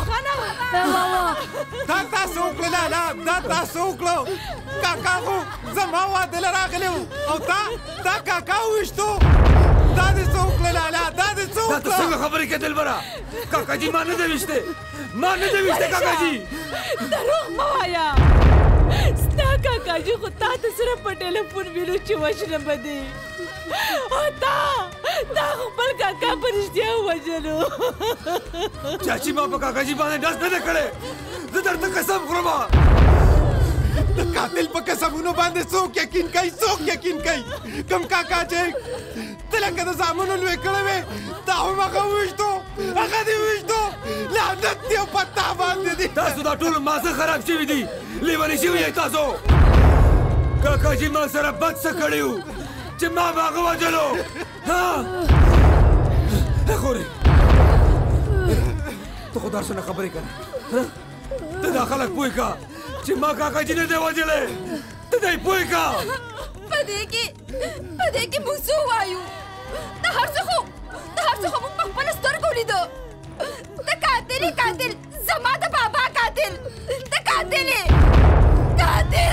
दाता सोकलो लाला दाता सोकलो काका को زما واده لراغلی او او تا دا काका وښتو دا دې څوکله لالا دا دې دا څوکله ته څنګه خبرې کې دلبره کاکا جی ما نه دی وشته ما نه دی وشته کاکا جی دروغ مه وایه ستا کاکا جي خو تا ته صرف په ټلیفون ویلو چې وژنه به دې او تا تا خپل کاکا په رښتیا ووژلو چاچی ما په کاکا جی باندې ډز نه دی کړی زه درته قسم خورم د قاتل په قسمونو باندې څوک یقین کوي څوک یقین کوي کوم کاکا چې ته لکه د زامنو لوی کړی وې تا هم هغه وویشتو هغه دې وویشتو لعنت دې او په تا باندې دي تاسو دا ټول مازه خراب شوي دي لیوني شوي یې تاسو کاکا جي ما سره بد څه کړي وو چې ما به هغه وژلو خورې ته خو دا څه خبرې کوې ته دا خلک پوه کا چې ما کاکا جي نه دی وژلی ته دی پوه کا په دې کې په دې کې موږ څه ووایو د هر څه خو د هر څه خو موږ په خپلو سترګو لیده د قاتل یې قاتل زما د بابا قاتل د قاتل یې قاتل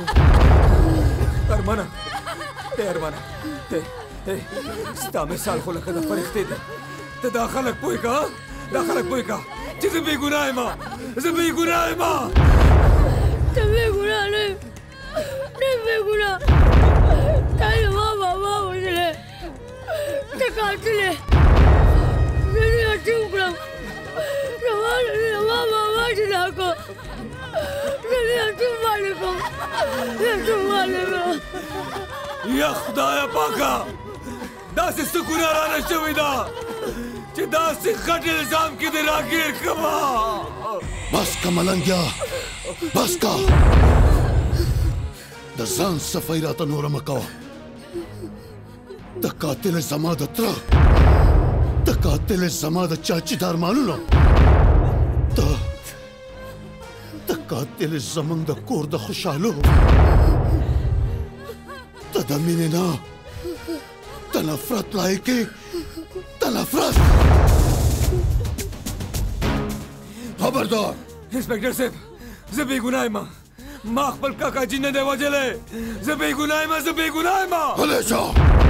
ارمانه ای ارمانه ای ای ستا مثال خو لکه د فرښتې دی ته دا خلک پوه کا دا خلک پوه کا چې زه بې ګناه یم زه بې ګناه یم ته بې ګناه نه یې نه بې ګناه تا زما بابا وژلی ته قاتل یې زه دې هڅه وکړم زما زما بابا جلا کړ زه دې یتیم باندې کړم یتیم باندې کړم یا خدایه پاکه داسې څه ګناه رانه شوې ده چې داسې غټ الزام کې دې راګیر کړمه بس کا ملنګیا بس کا د ځان صفای راته نوره مه کوه د قاتل زما د تره د قاتل زما د چاچي د ارمانونو ته د قاتل زمونږ د کور د خوشحالو ته د مینې نه د نفرت لایقې د نفرت خبردار انسپکټر صاحب زه بې ګناه یم ما خپل کاکا جي نه دی وژلی زه بې ګناه یم زه بې ګناه یم غلی شه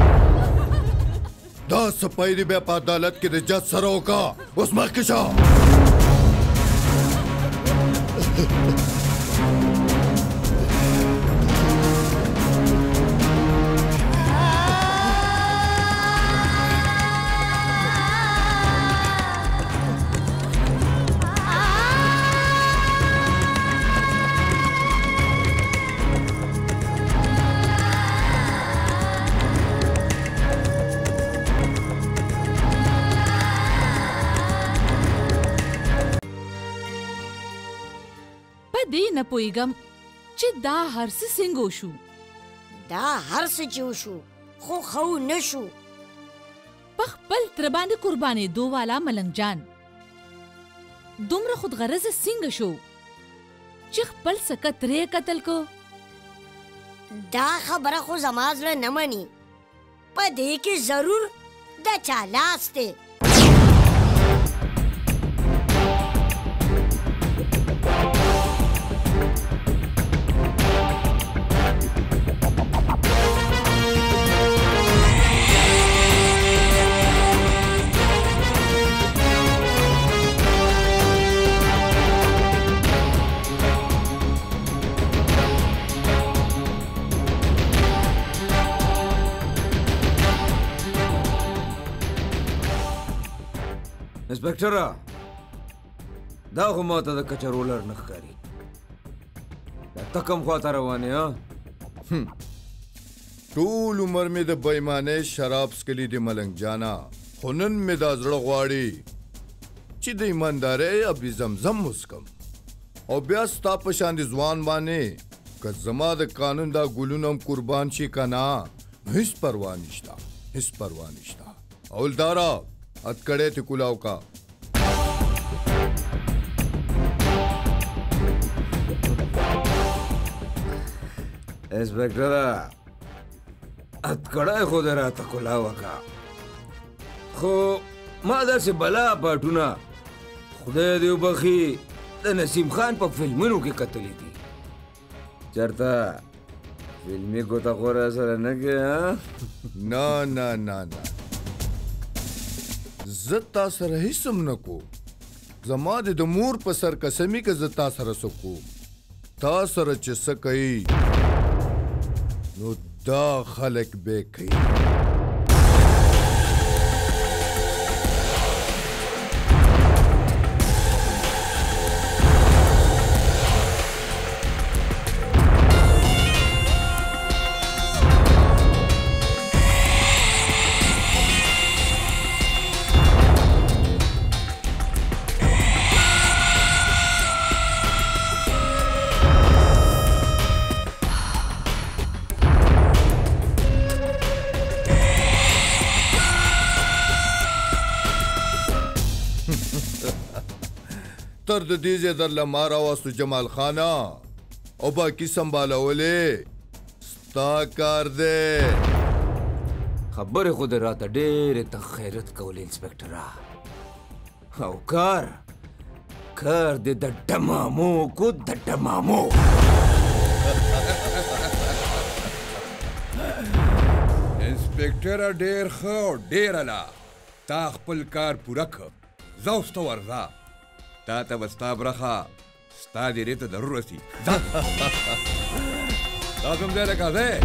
دا صفائی دی بیا په عدالت کې د جج سره وکړه اوس مخکې شه دې نه پوهېږم چې دا هر څه څنګه وشو دا هر څه چې وشو خو ښه نه شو په خپل تره باندې قربانېدو والا ملنګ جان دومره خودغرضه څنګه شو چې خپل سکه ترې قتل کو دا خبره خو زما زړه نه مني په دې کې ضرور د چا لاس دی انسپکټره دا خو ماته د کچرولر نه ښکاري دا ته کوم خواته روان یې ټول عمر مې د بېمانۍ شراب څکلي دي ملنګ جانا خو نن مې دا زړه غواړي چې د ایماندارۍ ابي زمزم وڅکم او بیا ستا په شان د ځوان باندې که زما د قانون دا ګلونه هم قربان شي که نه هیڅ پروا نشته هیڅ پروا نشته اولدارا हथकड़े थे कुलाव का इंस्पेक्टर اتکړه خو د راته کولا وکا خو ما داسې بلا پاټونه خدای دې وبخي د نسیم خان په فلمونو کې کتلې دي چېرته فلمي ګوتهخوره سره نه کې نه نه نه نه زه تا سره هیڅ هم نه کوم زما د د مور په سر قسمي که زه تا سره څه کوم تا سره چې څه کوي نو دا خلک به کوي تر د دې ځای درله ما راوستو جمال خانه او باقي سنبالولې ستا کار دی خبرې خو د راته ډېرې ته خیرت کولې انسپکټره او کار کار دې د ډمامو کو د ډمامو انسپکټره ډېر ښه او ډېره لا تا خپل کار پوره کړه ځه اوس ته ورځه تا ته به ستا برخه ستا ډېرې ته ضرور رسي ځه دا کوم ځای لکه ځای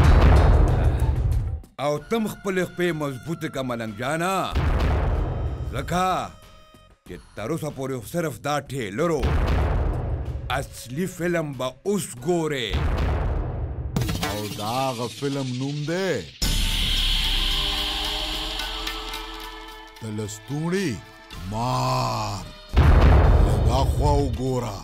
او تم خپلې خپې مضبوطې که ملنګ جانه ځکه چې تر اوسه پورې صرف دا ټیلرو اصلي فلم به اوس ګورې او دا هغه فلم نوم دی د لستوڼي مار لږه خوا وګوره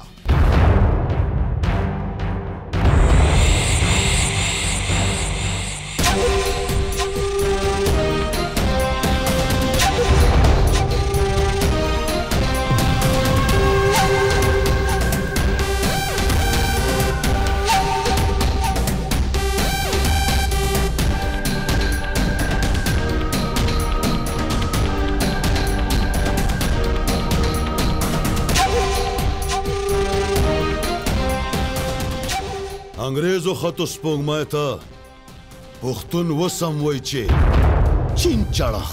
انګریزو خطو سپوږمۍ ته پښتون وسم وای چې چین چړخ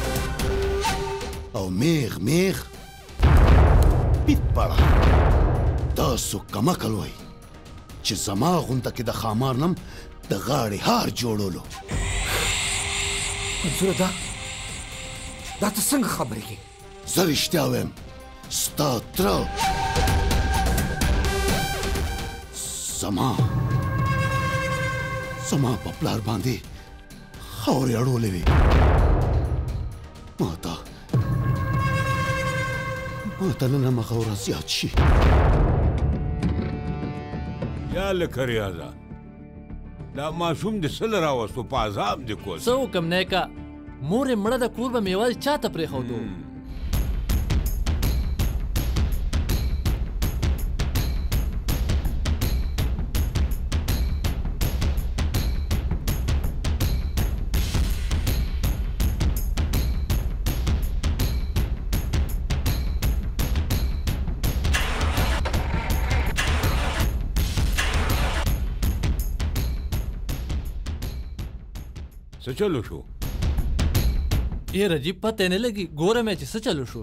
او میغ میغ پیت پړه تاسو کمکل وای چې زما غونته کې د خامار نم د غاړې هار جوړولو منظوره دا دا ته څنګه خبرې کوې زه رښتیا وایم ستا تره زما زما په پلار باندې خاورې اړولې وې ما ته ما ته نن همغه ورځ زیات شي یا لکه ریاضه دا ماشوم د څه له راوستو په عذاب دې کول څه وکم نیکه مور یې مړه د کور به مې یوازې چا ته پرېښودو څه چلو شو یې رجیب پته نه لګي ګوره مې چې څه چلو شو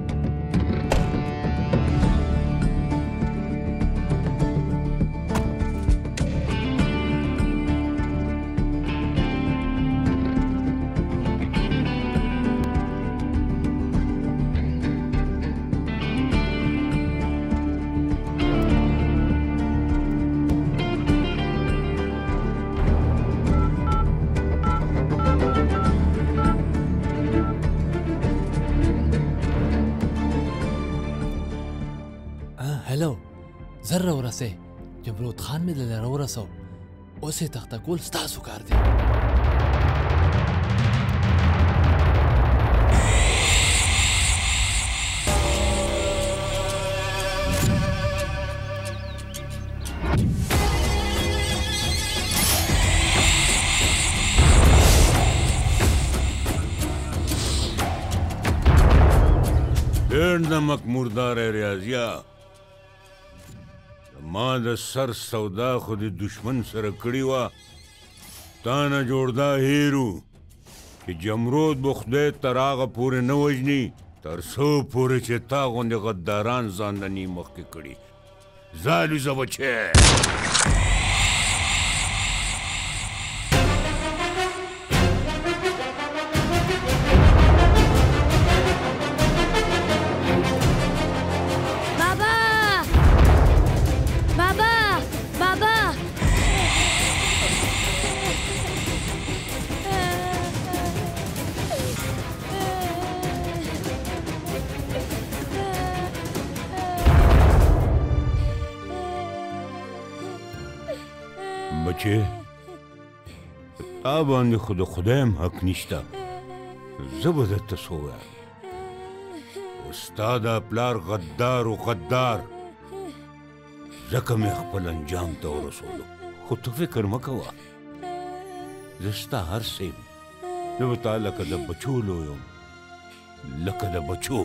زر راورسې جمرود خان مې دلته راورسو اوس یې تخته کول ستاسو کار دی ډېر نمک مردار ریاضیا ما د سر سودا خو د دشمن سره کړې وه تا نه جوړدا هیرو چې جمرود به خدای تر هغه پورې نه وژني تر څو پورې چې تا غوندې غداران ځان نه نی مخکې کړي زالیزه بچی بچې تا باندې خو د خدای هم حق نشته زه به درته څه ووایم ستا دا پلار غدار و غدار ځکه مې خپل انجام ته ورسولو خو ته فکر مه کوه زه ستا هر څه یم زه به تا لکه د بچو لویم لکه د بچو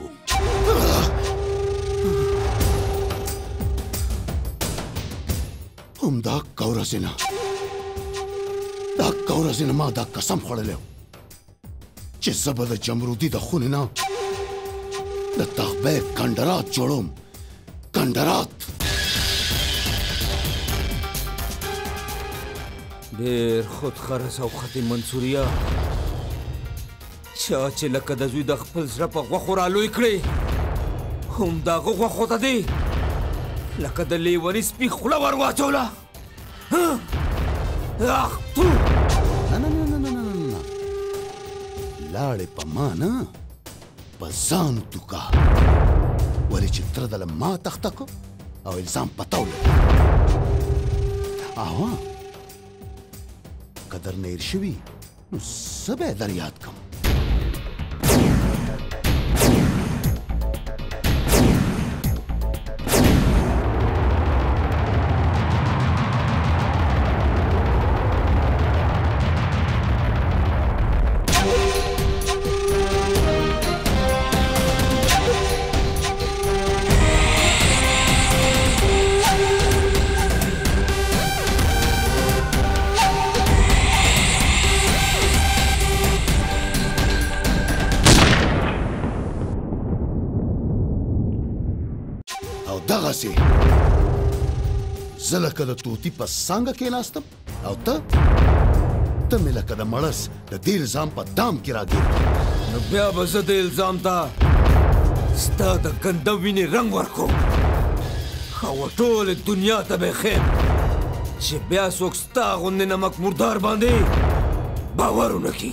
همدا کورځې نه دا کورځې نه ما دا قسم خوړلی و چې زه به د جمرودي د خونې نه د تخبې کنډرات جوړوم کنډرات ډېر خودغرض او خطي منصوریا چا چې لکه د زوی د خپل زړه په غوښو رالوی کړې همدغه غوښو ته دی لکه د لیوني سپي خوله ور واچوله اخ تو نه نه نه نه نه نه نه لاړې په ما نه په ځان توکه ولې چې تره دله ما تخته کو او الزام په تا ولګي اوا که درنه هېر شوي نو څه به یې در یاد کړم دغسې زه لکه د طوطي په څانګه کېناستم او ته ته مې لکه د مړس د دې الزام په دام کې راګیر نو بیا به زه د الزام ته ستا د ګنده وینې رنګ ورکړم او ټولې دنیا ته به ښیم چې بیا څوک ستا غوندې نمک مردار باندې باور ونه کړي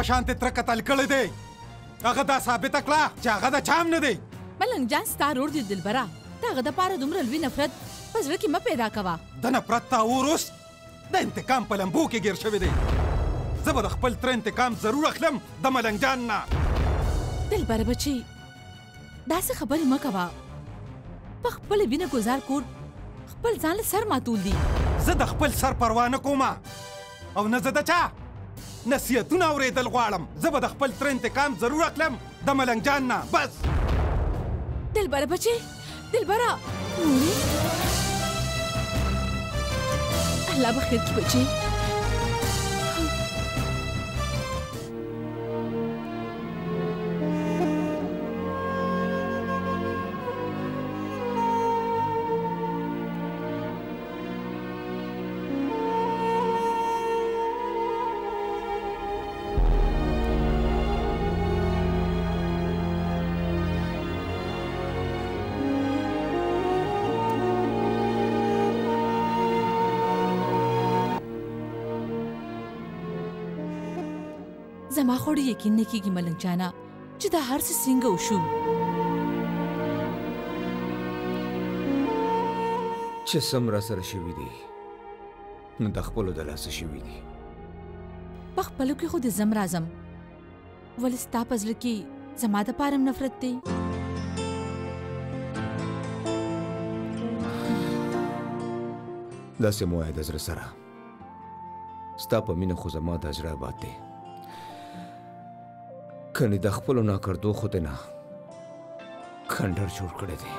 په شانتې تره قتل کړی دی هغه دا ثابته کړه چې هغه د چام نه دی ملنګ جان ستا رور دی دلبره د هغه دپاره دومره لوی نفرت په زړه کې مه پیدا کوه د نفرت تا اور اوس د انتقام په لمبو کې ګیر شوی دی زه به د خپل تره انتقام ضرور اخلم د ملنګ جان نه دلبره بچي داسې خبرې مه کوه په خپله وینه ګزار کور خپل ځان له سر ماتول دي زه د خپل سر پروا نه کومه او نه زه د چا نصیحتونه اورېدل غواړم زه به د خپل تره انتقام ضرور اخلم د ملنګ جان نه بس دلبره بچي دلبره نوري الله به خیر کړي بچي زما خوړې یقین نه کېږي ملنګ جانه چې دا هر څه څنګه وشو چې سم را سره شوي دي نو د خپلو د لاسه شوي دي په خپلو کې خو د زم رازم ولې ستا په زړه کې زما دپاره هم نفرت دی داسې مو وایه د زړه سره ستا په مینه خو زما د زړه آباد دی کنې د خپلو ناکردو خو دې نه خنډر جوړ کړی دی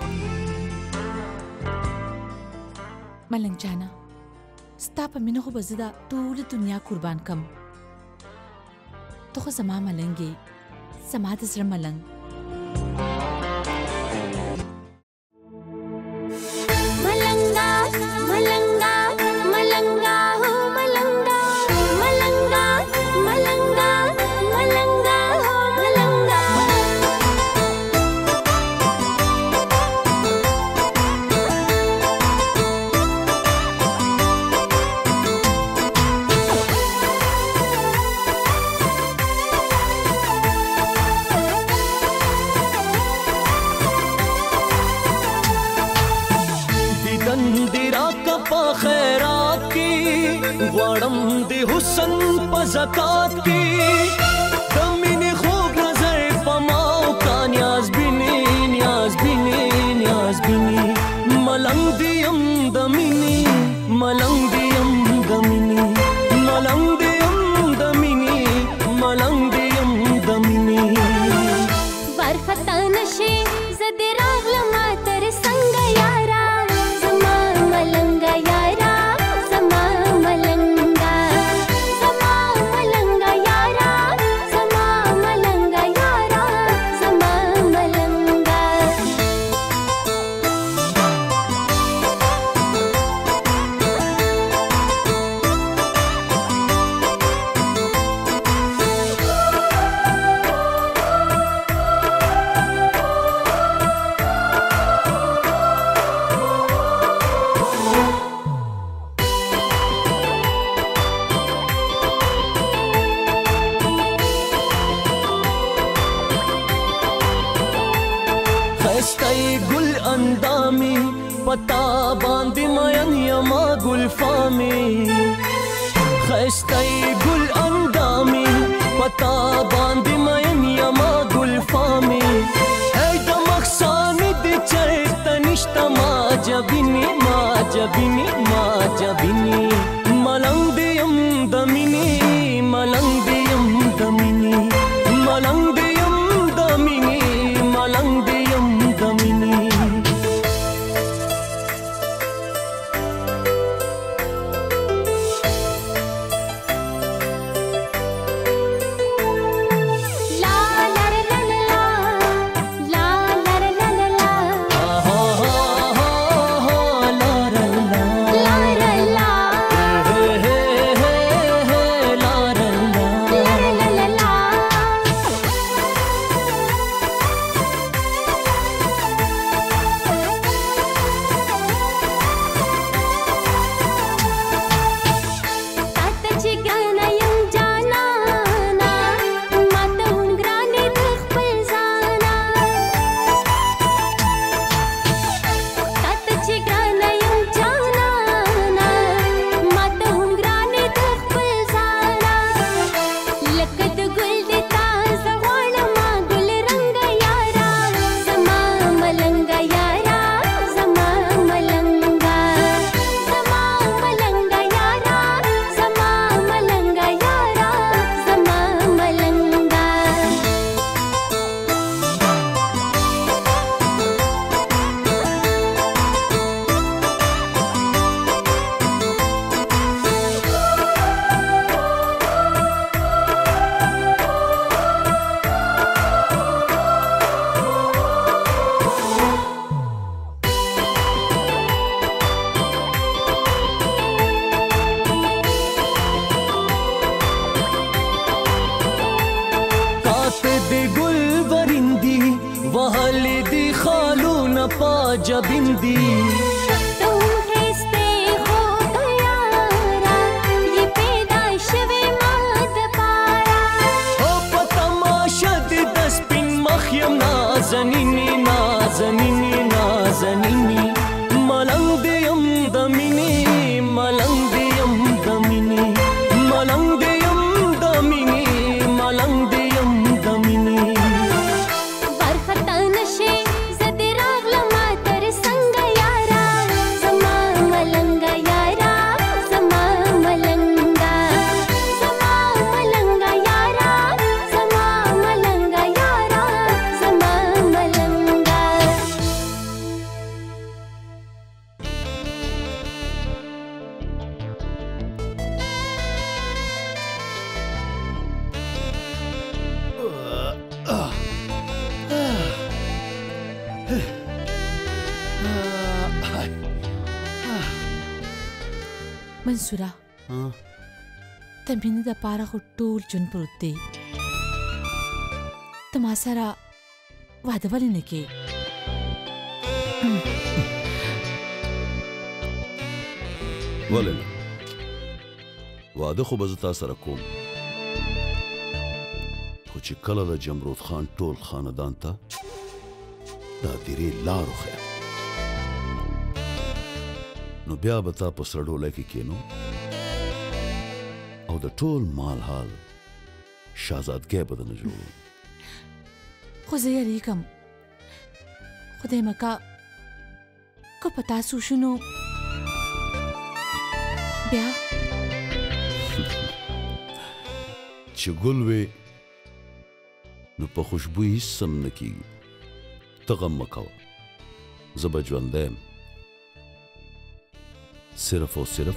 ملنګ جانه ستا په مینه خو به زه دا ټوله دنیا قربان کم ته خو زما ملنګ یې زما د زړه ملنګ ملنګا ملنګا ملنګا هو ملنګا ملنګا ملنګا ملنګا هو ملنګا خیرات کی غواړم د حسن په زکات کی د مینې خوږ نظر په ما وکړه نیاز بینې نیاز بینې نیاز بینې ملنګ دې یم د مینې ملنګ دې یم د مینې ملنګ دې یم د مینې ملنګ دې یم د مینې ورختا نشي زه دې راغلمه تر څنګه یاره زما ملنګه یاره زما ملنګه زما ملنګه یاره زما ملنګه یاره زما ملنګه ګل اندامي پتا باندې مین یما ګل فامي خستای ګل اندامي پتا باندې مین یما ګل فامي اې د مخسانه دې چرته نشته ما جبیني ما جبیني ما جبیني ملنګ دې یم د مینې ملنګ دې یم د مینې ملنګ دې یم د مینې ملنګ دې یم د مینې La شبین دی نازنینی نازنینی نازنینی ملنګ دیم دمینی ملنګ دیم دمینی ملنګ دیم دمینی ملنګ دیم دمینی ورختا نشي زدي راغلما تر څنګ یارا زما ملنګ یارا زما ملنګ زما ملنګ یارا زما ملنګ یارا زما ملنګ منصوره د مینې دپاره خو ټول ژوند پروت دی ته ما سره واده ولې نه کې ولې نه واده خو به زه تا سره کوم خو چې کله د جمرود خان ټول خاندان ته دا دیرې لار وښیم نو بیا به تا په سره ډولی کې کښېنو او د ټول مال حال شهزادګۍ به درنه جوړو خو زه یریږم خدای مکه که په تاسو شو نو بیا چې ګل وې نو په خوشبویي هېڅ هم نه کېږي ته غم مه کوه زه به ژوندی یم صرف او صرف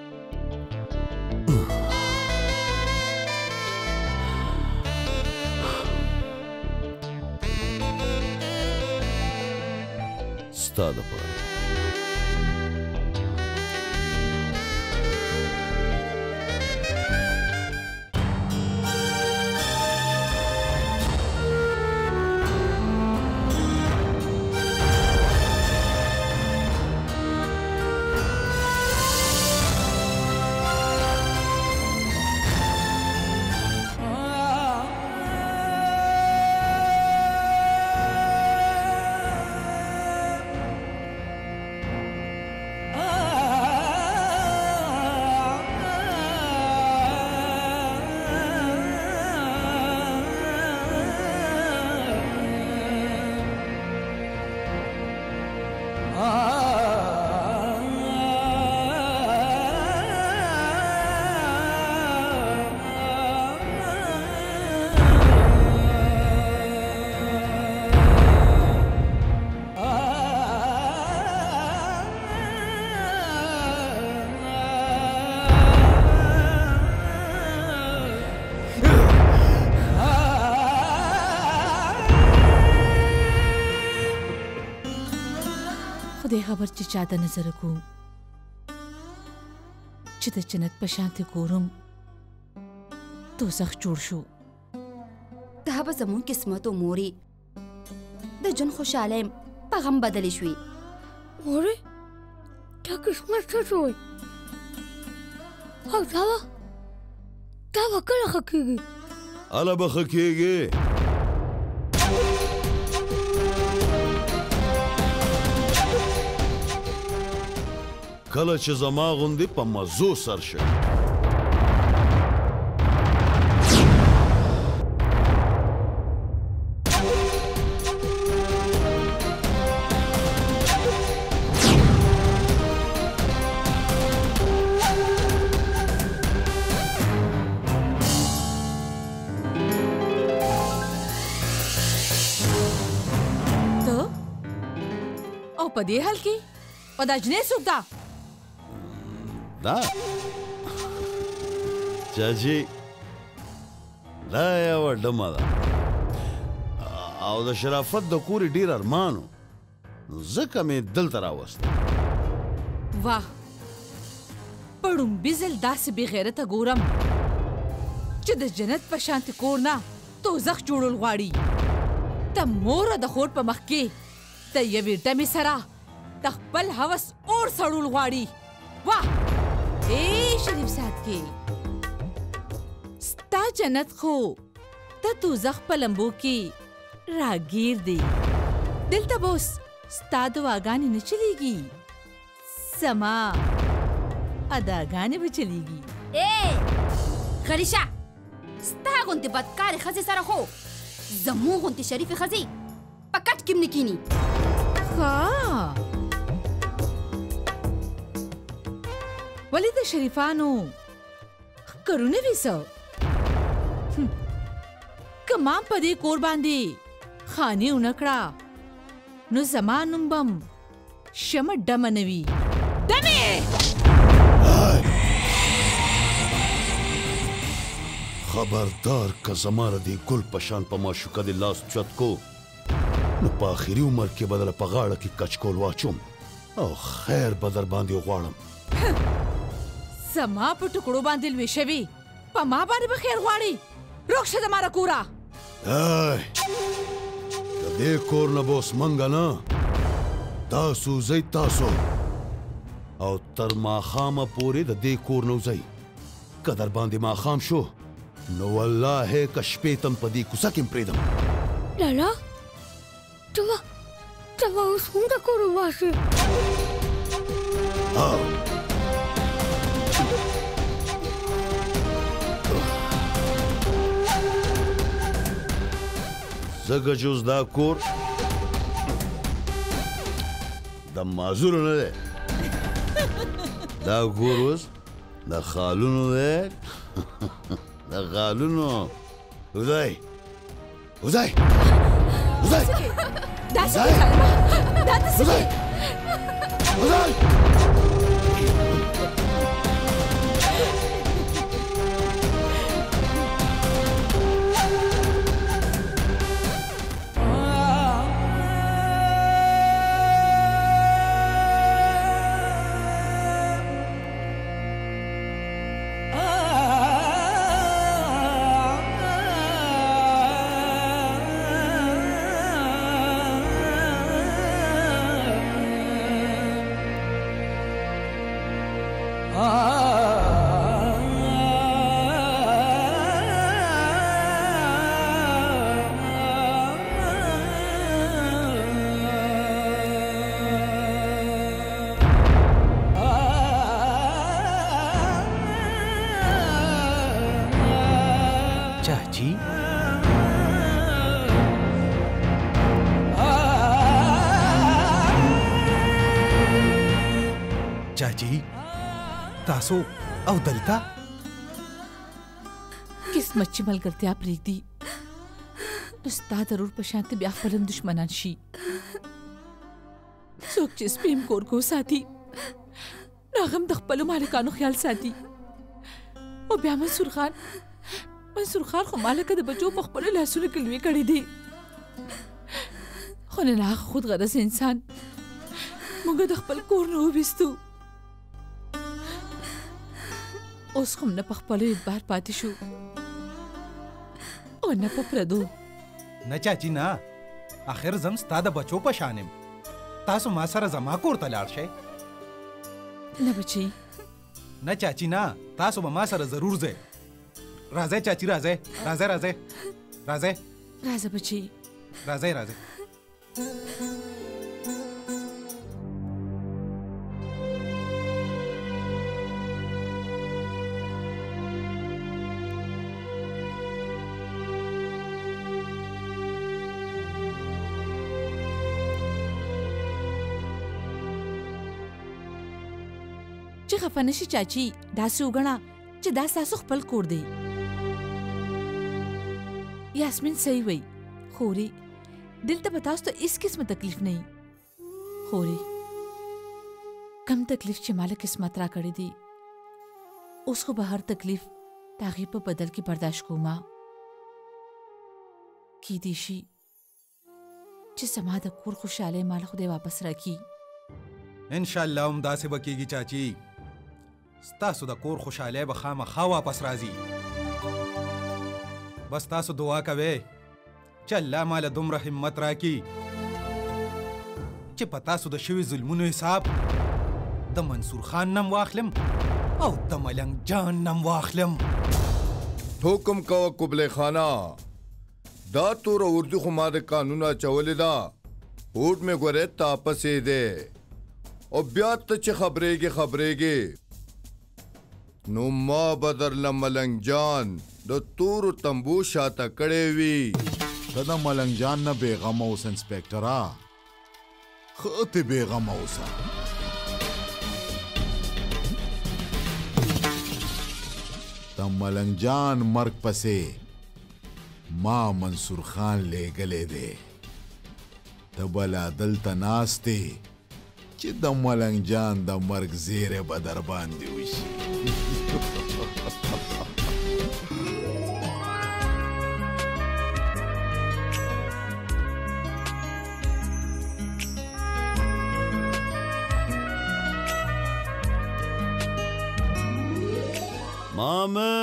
ستا دپاره خدای خبر چې چا د نظر کوم چې د جنت په شانتې ګورم دوزخ جوړ شو دا به زمون قسمت و موري د جن خوشحاله یم په غم بدلې شوې مورې دا قسمت څه شوی او دا به دا به کله ښه کېږي هله به ښه کېږي کله چې زما غوندې په مزو سر شي ته او په دې حال کې او دا جنې څوک ده دا چاچی دا یوه ډمه ده او د شرافت د کورې ډېر ارمان و نو ځکه مې دلته راوسته واه په ړومبي ځل داسې بې غیرته ګورم چې د جنت په شانتې کور نه دوزخ جوړول غواړي د مور او د خور په مخ کې د یوې ډمې سره د خپل هوس اور سړول غواړي. واه اے شریف صاحب کې ستا جنت خو ته دوزخ په لمبو کې راګیر دی. دلته بوس ستا دعاګانې نه چلیږي، زما اداګانې به چلیږي. اے غریشه، ستا غوندې بدکارې ښځې سره خو زموږ غوندې شریفې ښځې په کټ کې نه کیني. ښه ولې د شریفانو ښکرونه وي څه؟ که ما په دې کور باندې خانې ونه کړه نو زما نوم به شمه ډمه نه وي. ډمې خبردار که زما د دې ګل په شان په معشوقه دې لاس چت کو نو په آخري عمر کې به دله په غاړه کې کچکول واچوم او خیر به در باندې وغواړم. زما په ټکړو باندې لوی شوي په ما باندې به خیر غواړي. روک شه زما راکوره. ای د دې کور نه به اوس منګه نه، تاسو ځئ تاسو او تر ماښامه پورې د دې کور نه وځئ. که در باندې ماښام شو نو والله که شپې تم په دې کوڅه کې م پرېږدم. لالا ته به ته به اوس هم د کور وباسې؟ ځکه چې اوس دا کور د مازورو نه دی، دا کور اوس د خالونو دی. د خالونو وځئ وځئ وځئ داسې کلمه دا داسې وځئ وځئ. चाची تاسو او دلته قسمت چې ملګرتیا پرېږدي نو ستا ضرور په شانتې بیا خپل هم دشمنان شي. څوک چې سپیم کور کو ساتي نو هغه هم د خپلو مالکانو خیال ساتي. او بیا منصور خان منصور خان خو مالکه د بچو په خپلو لاسونو کې لوی کړی دی. خو نن هغه خود غرض انسان موږ د خپل کور نه وویستو. اوس خو نه په خپلو اعتبار پاتې شو او نه په پردو. نه چاچی نه، آخر زم ستا د بچو په شان یم. تاسو ما سره زما کور ته لاړ شئ. نه بچی نه چاچی نه، تاسو به ما سره ضرور ځئ. راځئ چاچی راځئ راځئ راځئ راځئ راځه بچی راځئ راځئ. چې خفه نشي چاچی، داسې وګڼه چې دا ستاسو خپل کور دی. یاسمین صحیح وی خوري، دلته به تاسو ته هیڅ قسمه تکلیف نه وي. خوري کم تکلیف چې ماله قسمت را کړی دی اوس خو به هر تکلیف د هغې په بدل کې برداشت کومه. کیدی شي چې زما د کور خوشحالۍ ماله خدای واپس راکړي. انشاءالله هم داسې به کېږي چاچی. ستاسو د کور خوشحالۍ به خامخا واپس راځي. بس تاسو دعا کوئ چې الله ماله دومره همت راکړي چې پتا سو د شوي ظلمونو حساب د منصور خان نم واخلم او د ملنګ جان نم واخلم. حکم کوه قبله خانه، دا تور اردو خو ما د قانون اچولې ده، هوټ مې ګورې تاپسې دی او بیا ته چې خبرېږې خبرېږې نو ما به درله ملنګ جان د تورو تمبو شاته کړی وي. ته د ملنګ جان نه بېغمه اوسه انسپېکټره، ښه تې بېغمه اوسه. د ملنګ جان مرګ پسې ما منصور خان لېږلی دی، ته به لا دلته ناست دی چې د ملنګ جان د مرګ زیری به در باندې وشي. ماما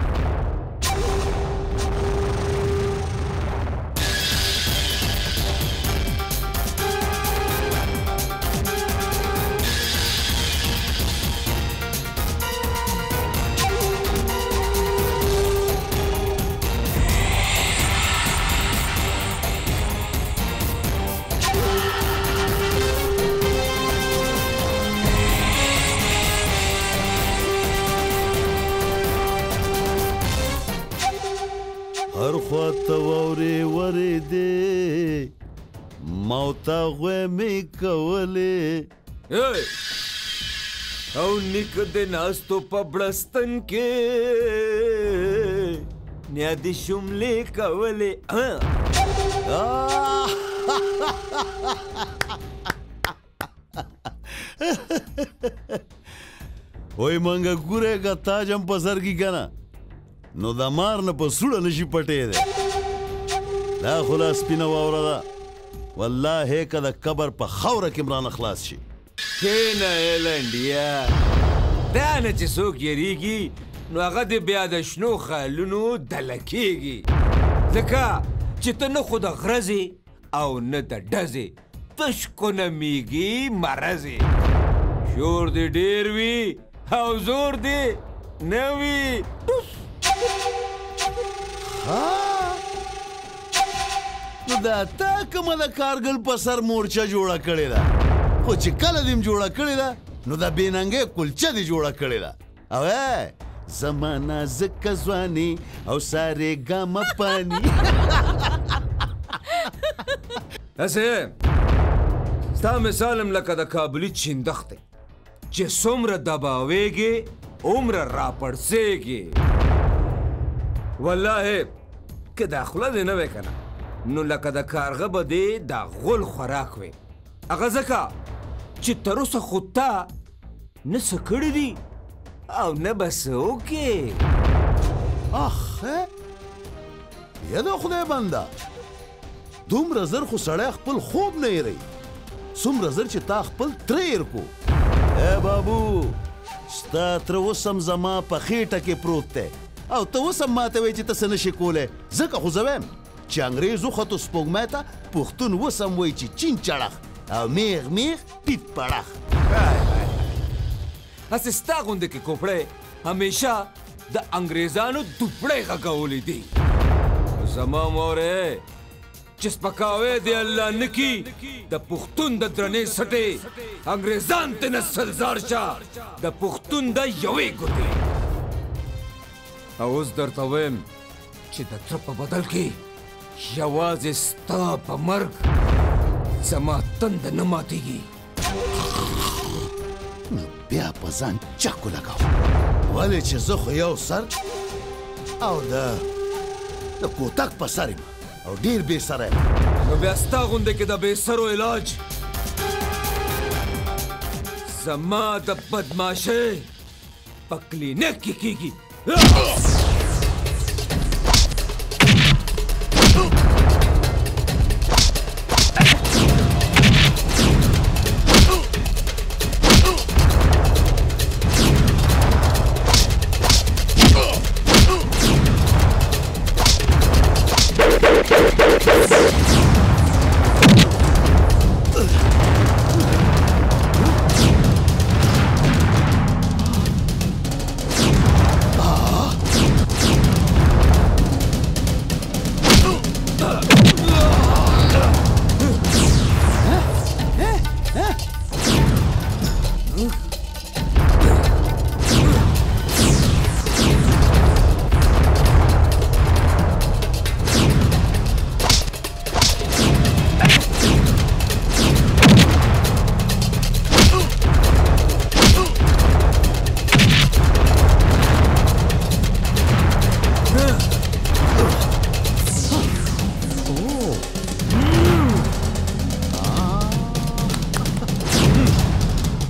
هر خواته واورې ورېدې موته غوېمې کولې او نیکه د ناستو په بړستن کې نیادې شملې کولې. وای منګه ګورېږه تاج هم په سر کې که نه نو د مار نه په سوړه نشي پټې دی. دا خو لا سپینه واوره ده، والله که د قبر په خاوره کې مرانه خلاص شي. کښېنه ایلنډیا، دا نه چې څوک یېرېږي نو هغه د بیا د شنو خیالونو دله کېږي، ځکه چې ته نه خو د غرزې او نه د ډزې، تش کونه میږي مرزې. شور دې ډېر وي او زور دې نه وي. نو دا تا کومه د کارګل په سر مورچه جوړه کړې ده، خو چې کله دې م جوړه کړې ده نو د بېننګۍ کلچه دې جوړه کړې ده. او زما نازکه ځواني او سارې ګامه پاني. هسې ستا مثال هم لکه د کابلي چیندخ دی چې څومره دباویږي عمره راپړسېږي. والله که دا خوله دې نه وی که نه نو لکه د کارغه به دې دا غول خوراک وی. هغه ځکه چې تر اوسه خو تا نه څه کړي دي او نه به څه وکړې. اخه یا د خدای بنده، دومره زر خو سړی خپل خوب نه هېروي، څومره زر چې تا خپل تره هېر کو. ای بابو ستا تره اوس هم زما په خېټه کې پروت دی او ته اوس هم ماته وایې چې ته څه نشې کولی. ځکه خو زه وایم چې انګریز وختو سپوږمۍ ته پښتون اوس هم وایي چې چین چړخ او میغ میغ پیت پړخ. هسې ستا غوندې کې کوپړی همیشه د انګریزانو دوپړی غږولی دي. زما مورې چې سپکاوی دی الله نه کي د پښتون د درنې سټې انګریزان ته نه سلزار شه د پښتون د یوې ګوتې. او اوس درته وایم چې د تره په بدل کې یوازې ستا په مرګ زما تنده نه ماتېږي. بیا په ځان چک ولګوه، ولې چې زه خو یو سر او د د کوتک په سر یم او ډېر بې سره یم. نو بیا ستا غوندې کې د بې سرو علاج زما د بدماشۍ په کلینیک کې کېږي.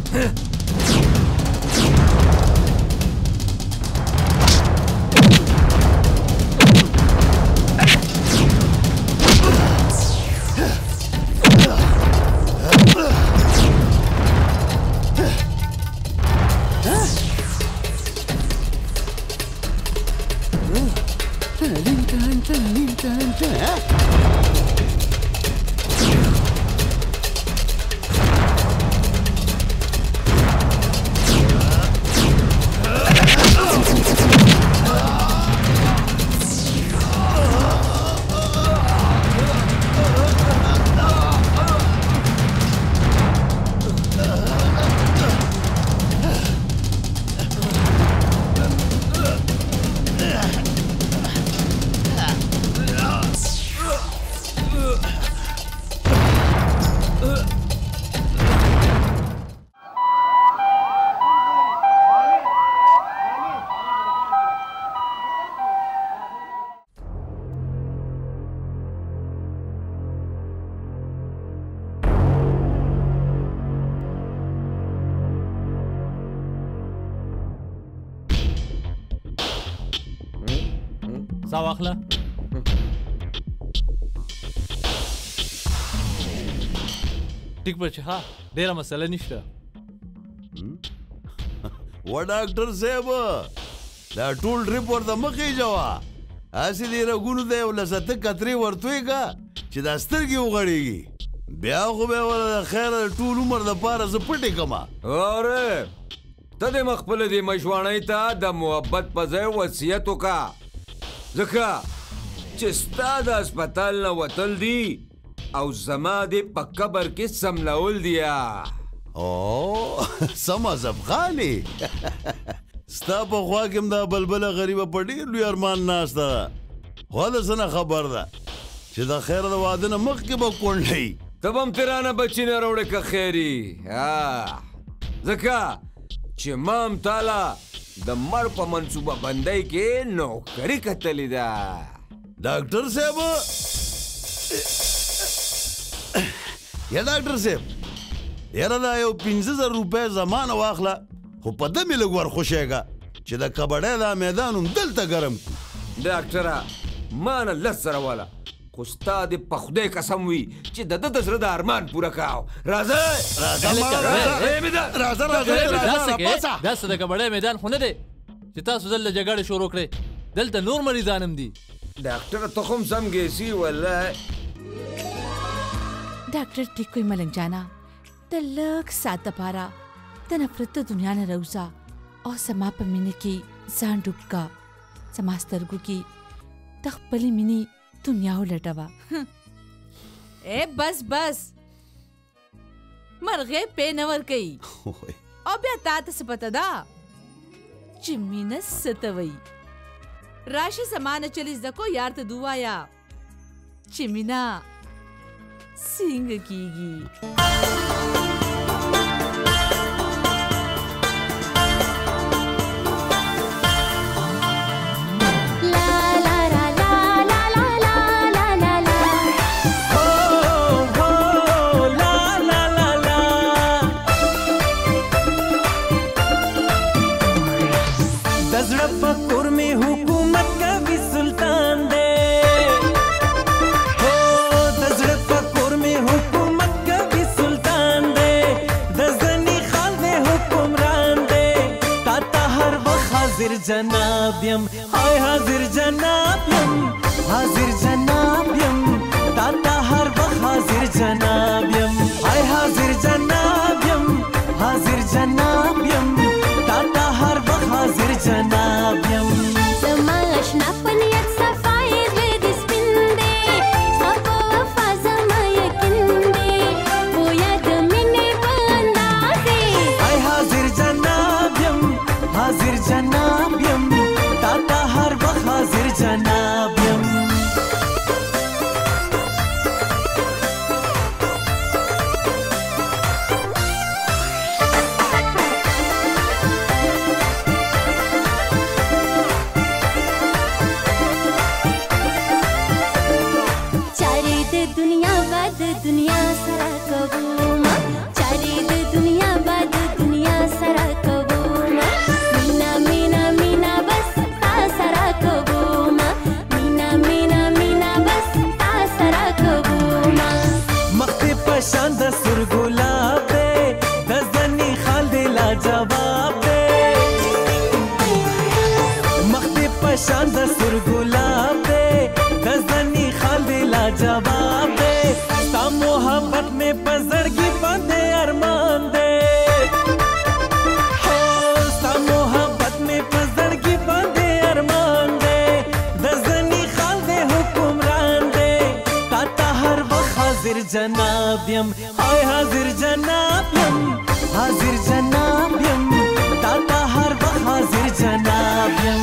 سا واخله ټیک بچ ها ډیره مسله نشته و ډاکټر صاحب دا ټول ټریپ ورته مخې جوا اسی دې رګونو دی ولسته کتري ورتوي کا چې دا سترګې وغړېږي بیا خو به ولا خیر ټول عمر د پاره ز پټې کما اوره ته د مخبل دې مشوانې ته د محبت په ځای وصیت وکا ځکه چې ستا د هسپتال نه وتل دي او زما دې په قبر کې سملول دیا او سما زبخالي ستا په خوا کې هم دا بلبله غریبه په ډېر لوی ارمان ناسته ده خو د څه نه خبر ده چې د خیر د واده نه مخکې به کونډئ ته به هم ترانه بچي نه راوړې که خیري ځکه چې ما هم تاله د مړ په منصوبه بندۍ کې نوکري کتلې ده ډاکټر صاحب یا ډاکټر صاحب یاره دا یو پنځه زره روپۍ زمانه واخله خو په ده مې لږ ورخوشېږه چې د کبډۍ دا میدان هم دلته ګرم کړو ډاکټره ما نه لس زره واله خو ستا دې په خدای قسم وي چې د ده د زړه د ارمان پوره کاو راځه داسې د کبډۍ میدان خو نه دی چې تاسو دلته جګړې شروع کړې دلته نور مریضان هم دي ډاکټره ته خو هم سم ګیسي والله ډاکټر ټیک کوي ملنګ جانا د لږ ساعت دپاره د نفرت د دنیا نه راوځه او زما په مینه کې ځان ډوب کا زما سترګو کې د خپلې مینې دنیا ولټوه اے بس بس مرغې پې نه ورکوي او بیا تا ته څه پته ده چې مینه څه ته وایي راشه زما نه چلې زده کو یار ته دوایا چې مینه څنګه کیږي जनाब यम हाय हाजिर जनाब यम हाजिर जनाब यम ताता हर वक्त हाजिर जनाब यम हाय हाजिर जनाब यम हाजिर जनाब यम ताता हर वक्त हाजिर जनाब यम समाश ना पनियत सफाई वेद स्पिंदे सब वफा जमा यकीन दे वो याद मिने बंदाजे हाय हाजिर जनाब यम हाजिर जनाब जनाब यम جواب دے مخ دې پشان د سر ګلاب دے د زنی خال دې لا جواب دے ستا محبت میں پزړګي باندې ارمان دے هو ستا محبت میں پزړګي باندې ارمان دے د زنی خال دې حکمران دے تا ته هر وخت حاضر جناب یم هاي حاضر جناب یم حاضر جناب یم تا ته هر وخت حاضر جناب یم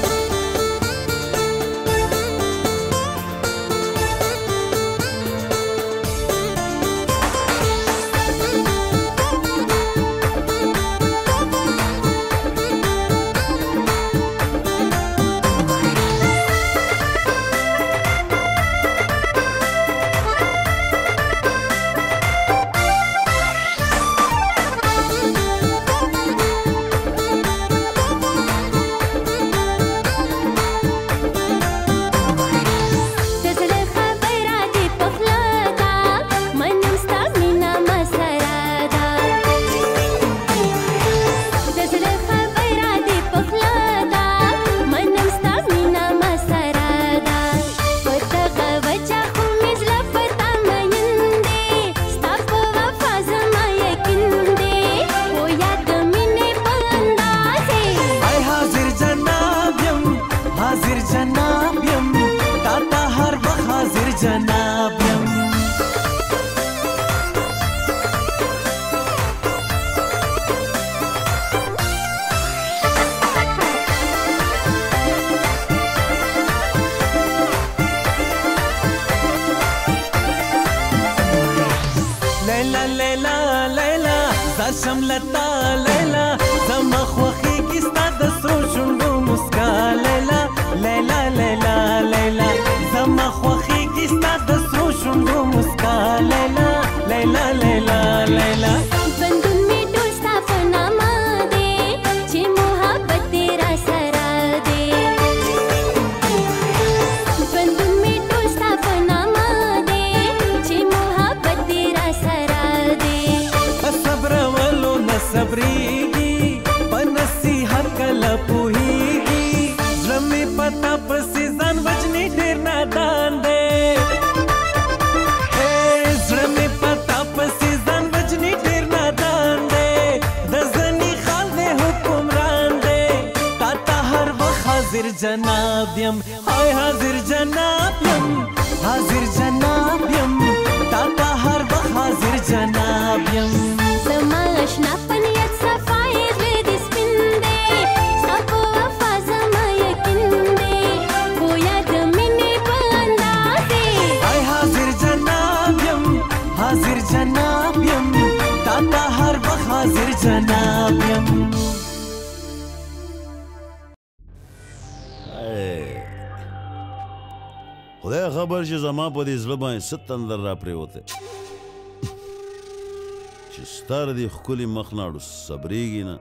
شملتا لیلا زما خوخي کی ستا د سرو شونډو مسکا لیلا لیلا لیلا لیلا زما خوخي کی ستا د سرو شونډو مسکا لیلا لیلا لیلا لیلا बंधन में डोसा फनामा दे जे मोहब्बत तेरा सरा दे बंधन में डोसा फनामा दे जे मोहब्बत तेरा सरा दे सब्र वालो न सबरीगी पनसीहत कला पुहीगी जमी पता प्रसिजन वजनी ढेर नादान दे जमी पता प्रसिजन वजनी ढेर नादान दे दजनी खाल दे हुक्मरान दे ताता हर वक्त हाजिर जनाब यम हाय हाजिर जनाब यम हाजिर जनाब यम ताता हर वक्त हाजिर जनाब यम समाशना पनियत सफाई दे स्पिन दे सब वफा जमा यकीन दे वो याद मिने बंदाजे हाय हाजिर जनाब यम हाजिर जनाब यम ताता हर वक्त हाजिर जनाब यम خدای خبر چې زما په دې زړه باندې څه تندر را پرېوتی چې ستا د دې ښکلي مخ نه صبرېږي نه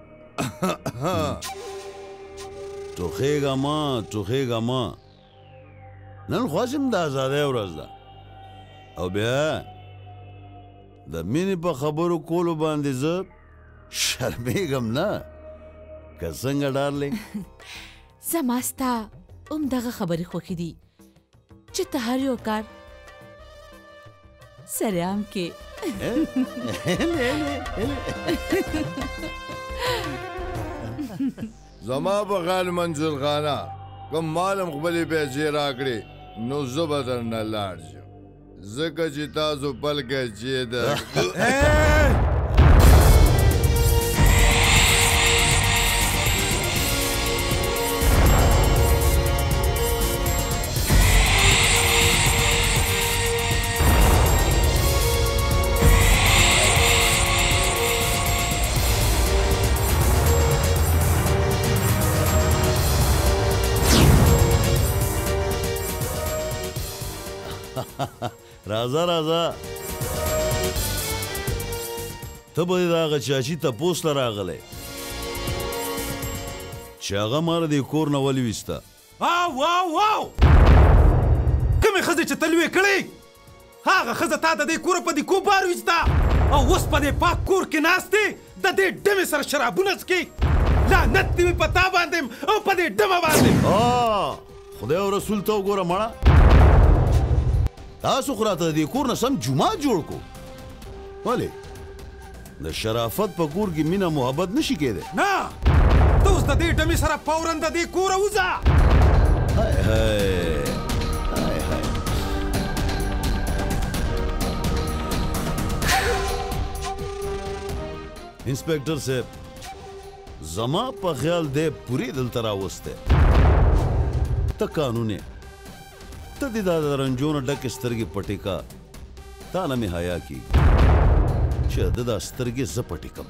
ټوخېږه ما ټوخېږه ما نن خو چې م د ازادۍ ورځ ده او بیا د مینې په خبرو کولو باندې زه شرمېږم نه که څنګه ډارلینګ زما ستا همدغه خبرې خوښې دي چې ته هر یو کار سریام کې زما په خیال منزل خانه کوم مالم خپلې پیسې راکړې نو زه به درنه لاړ شم ځکه چې تاسو پلکه چې ده راځه راځه ته به د هغه چاچي تپوس ته راغلی چې هغه ما له دې کور نه ولویسته واو واو واو کومې ښځې چې ته لوی کړې هغه ښځه تا ته دې کوره په دې کو بار ویسته او اوس په دې پاک کور کې ناستې د دې ډمې سره شرابونه څکي لعنت دې وي په تا باندې او په دې ډمه باندې خدای او رسول ته وګوره مړه تاسو خو راته د دې کور نه سم جومات جوړ کو ولې د شرافت په کور کې مینه محبت نشي کېدی نه ته اوس د دې ډمې سره فوراً د دې کوره وځه هاي هاي هاي هاي انسپیکټر صاحب زما په خیال دی پوری دلته راوستی ته قانون یې ته دې دا د رنجونو ډکې سترګې پټې کا تا نه مې حیا کېږي چې د دا سترګې زه پټې کړم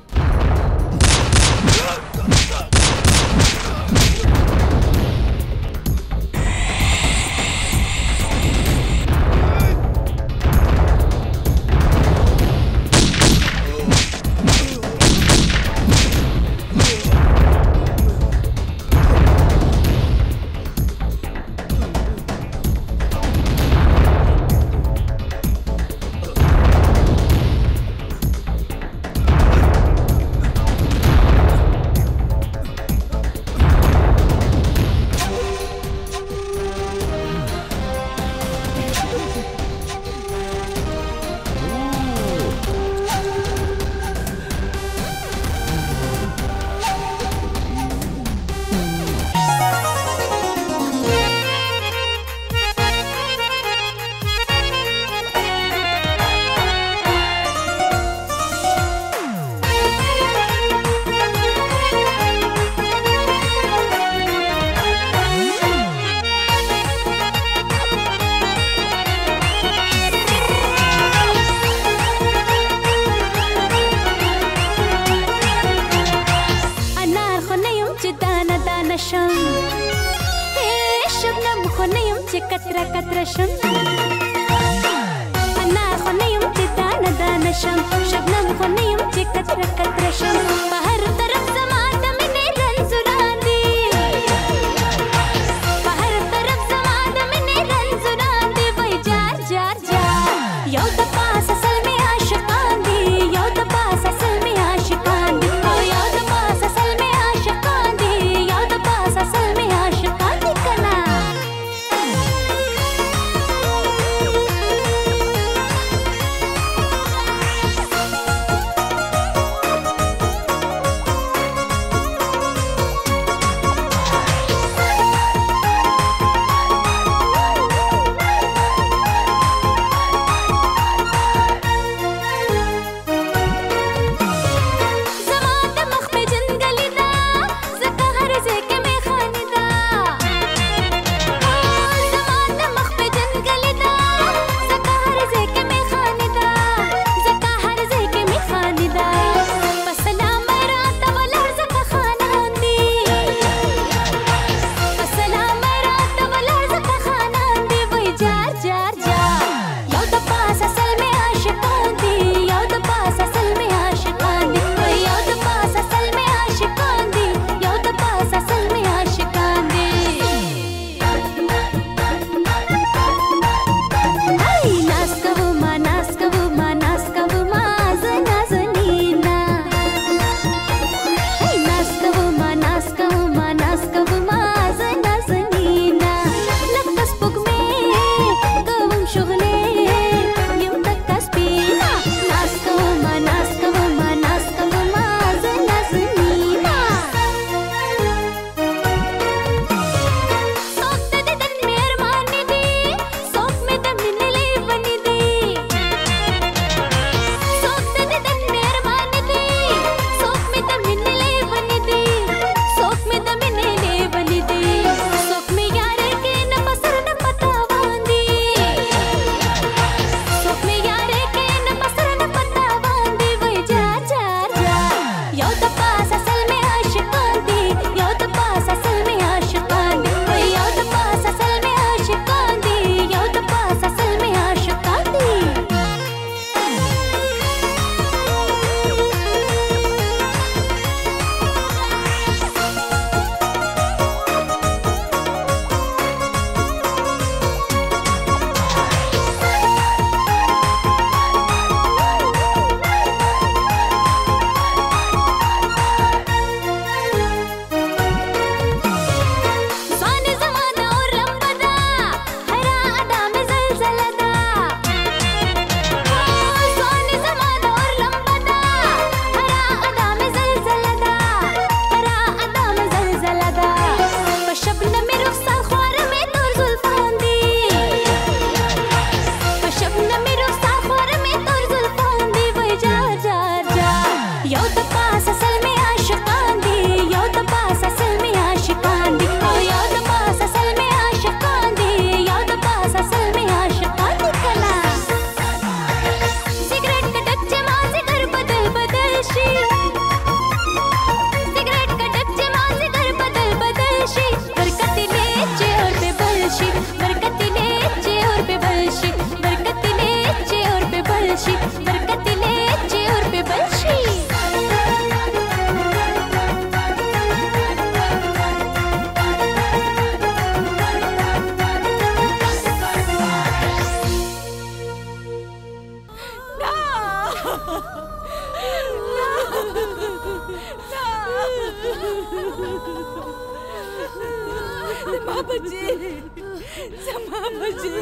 जमा बचे जमा बचे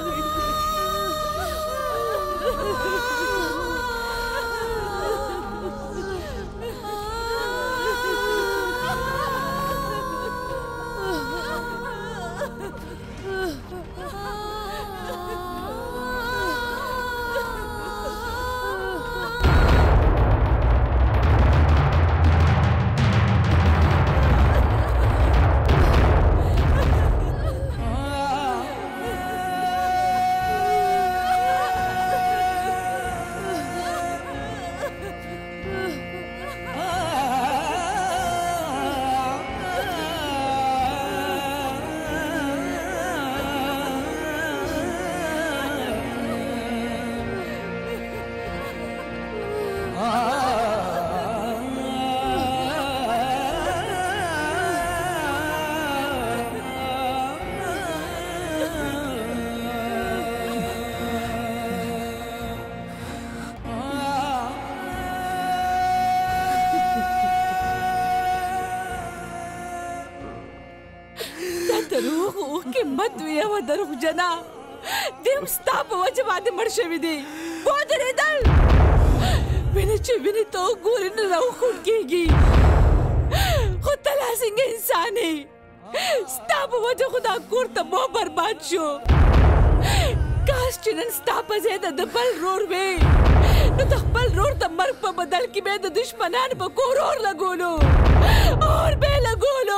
जना देव स्ता په وجه باندې مړ شوی دی ودرېدل وینې چې وینې ته ګورې نه راوخوټ کېږي خو ته لا څنګه انسان یې ستا په وجه خو دا کور تباه برباد شو کاش چې نن ستا په ځای د ده بل رور وې نو د خپل رور د مرګ په بدل کې به د دشمنانو په کور اور لګولو اور به یې لګولو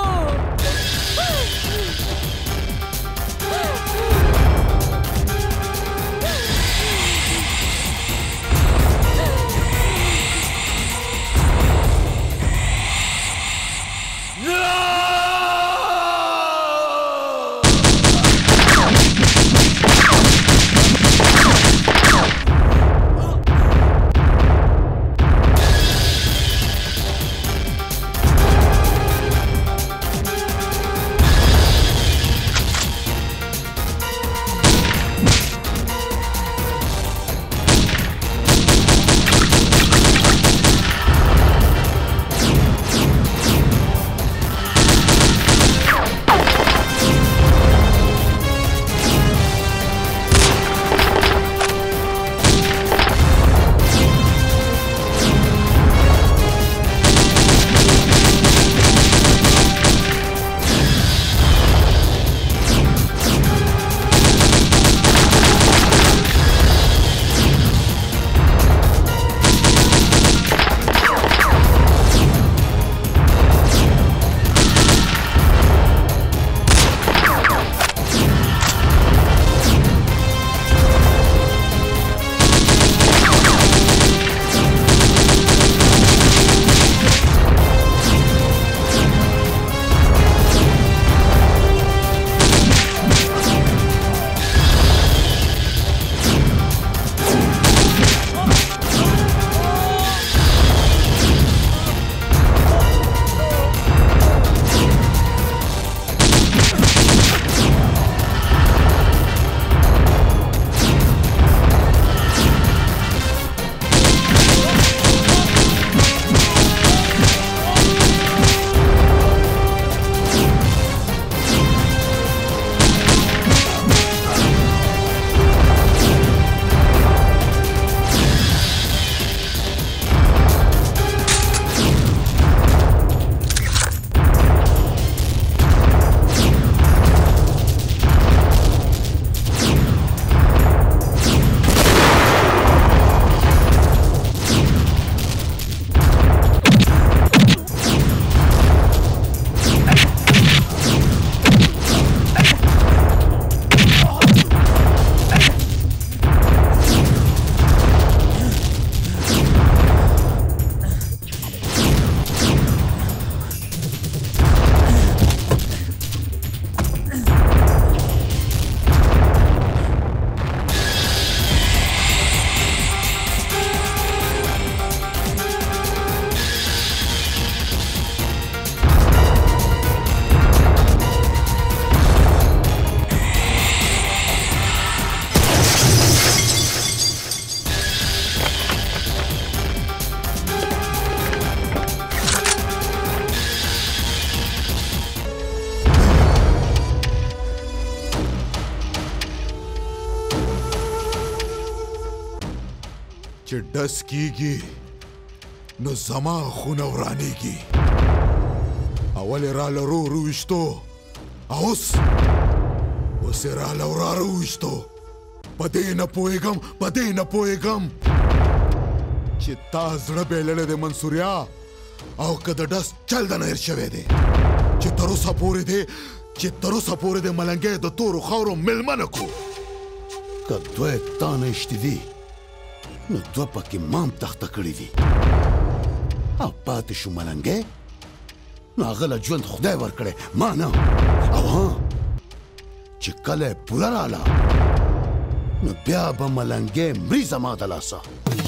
چې ډس کیږي نو زما خونه ورانیږي. اول یې راله رو روویشتو او اوس اوس یې راله ورا روویشتو. په دې نه پوهېږم په دې نه پوهېږم چې تا زړه بېللی دی منصوریا او که د ډس چل د نه هېر شوی دی چې تر اوسه پورې دی چې تر اوسه پورې د ملنګۍ د تورو خاورو مېلمه نه کړو. که دوه یې تا نه ایشتي دي نو دوه پکې مام تخته کړي دي او پاتې شو ملنګۍ نو هغه له ژوند خدای ورکړی ما نه. او ها چې کله یې پوره راله نو بیا به ملنګۍ مري زما د لاسه.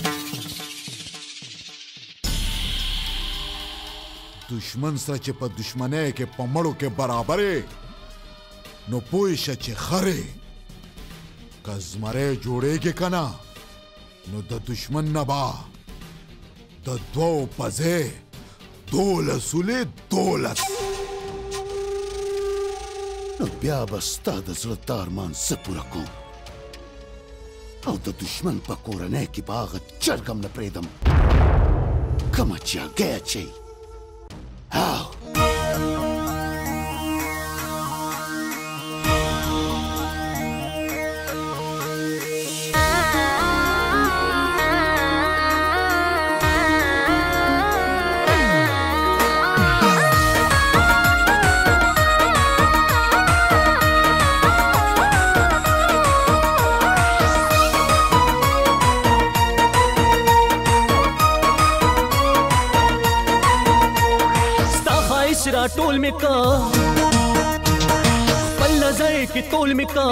دشمن سره چې په دشمنۍ کې په مړو کې برابرې نو پوه شه چې خرې که زمری جوړېږي که نه نو د دشمن نه به د دوو پزې دولس ولې دولس. نو بیا به ستا د زړه د ارمان زه پوره کوم او د دشمن په کورنۍ کې به هغه چرګ هم نه پرېږدم کومه چې هګۍ اچوي. How? ټول می کا پل نظر کی تول می کا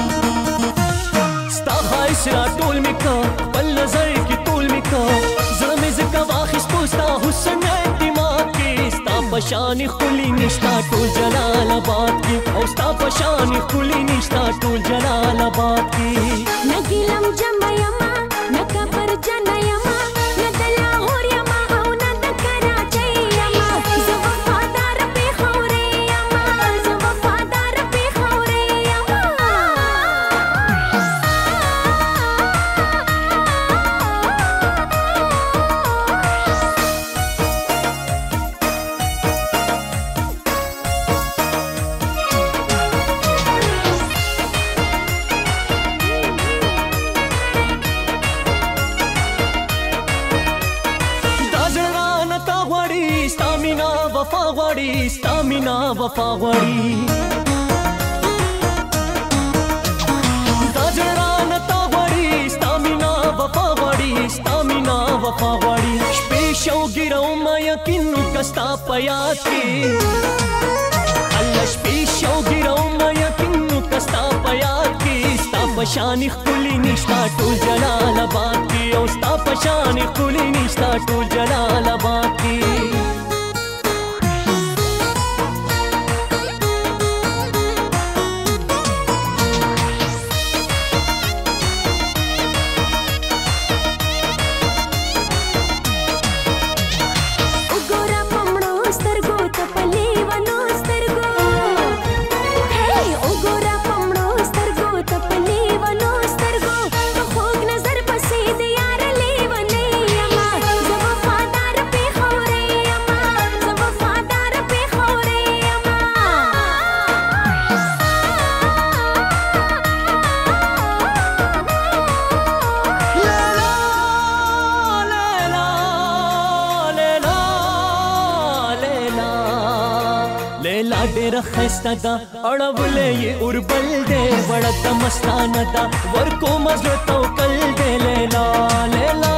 ستا خواهش را ټول می کا پل نظر کی تول می کا زړه می زکه واخیستو ستا حسن اعتماد کی ستا پشان خلی نشتا ټول جلال آباد کی او ستا پشان خلی نشتا ټول جلال آباد کی. نګیلم جمع یما نکبر جن یما ندلاهور یما او ند کراچي یما زه وفادار پیښورې یما زه وفادار پیښورې یما. وفا غواړي ستا مینا وفا غواړي دا جړان تا غواړي ستا مینا وفا غواړي ستا مینا وفا غواړي شپې شو ګرو ما یقین کستا پیات کې الله شپې شو ګرو ما یقین کستا پیات کې ستا پشان خولي نشتا ټول جلال آباد کې او ستا پشان خولي نشتا ټول جلال آباد کې. خسته ده اړولې یې اوربل دی وړه د مستانه ده ورکو مزړه توکل دی لیلا لیلا.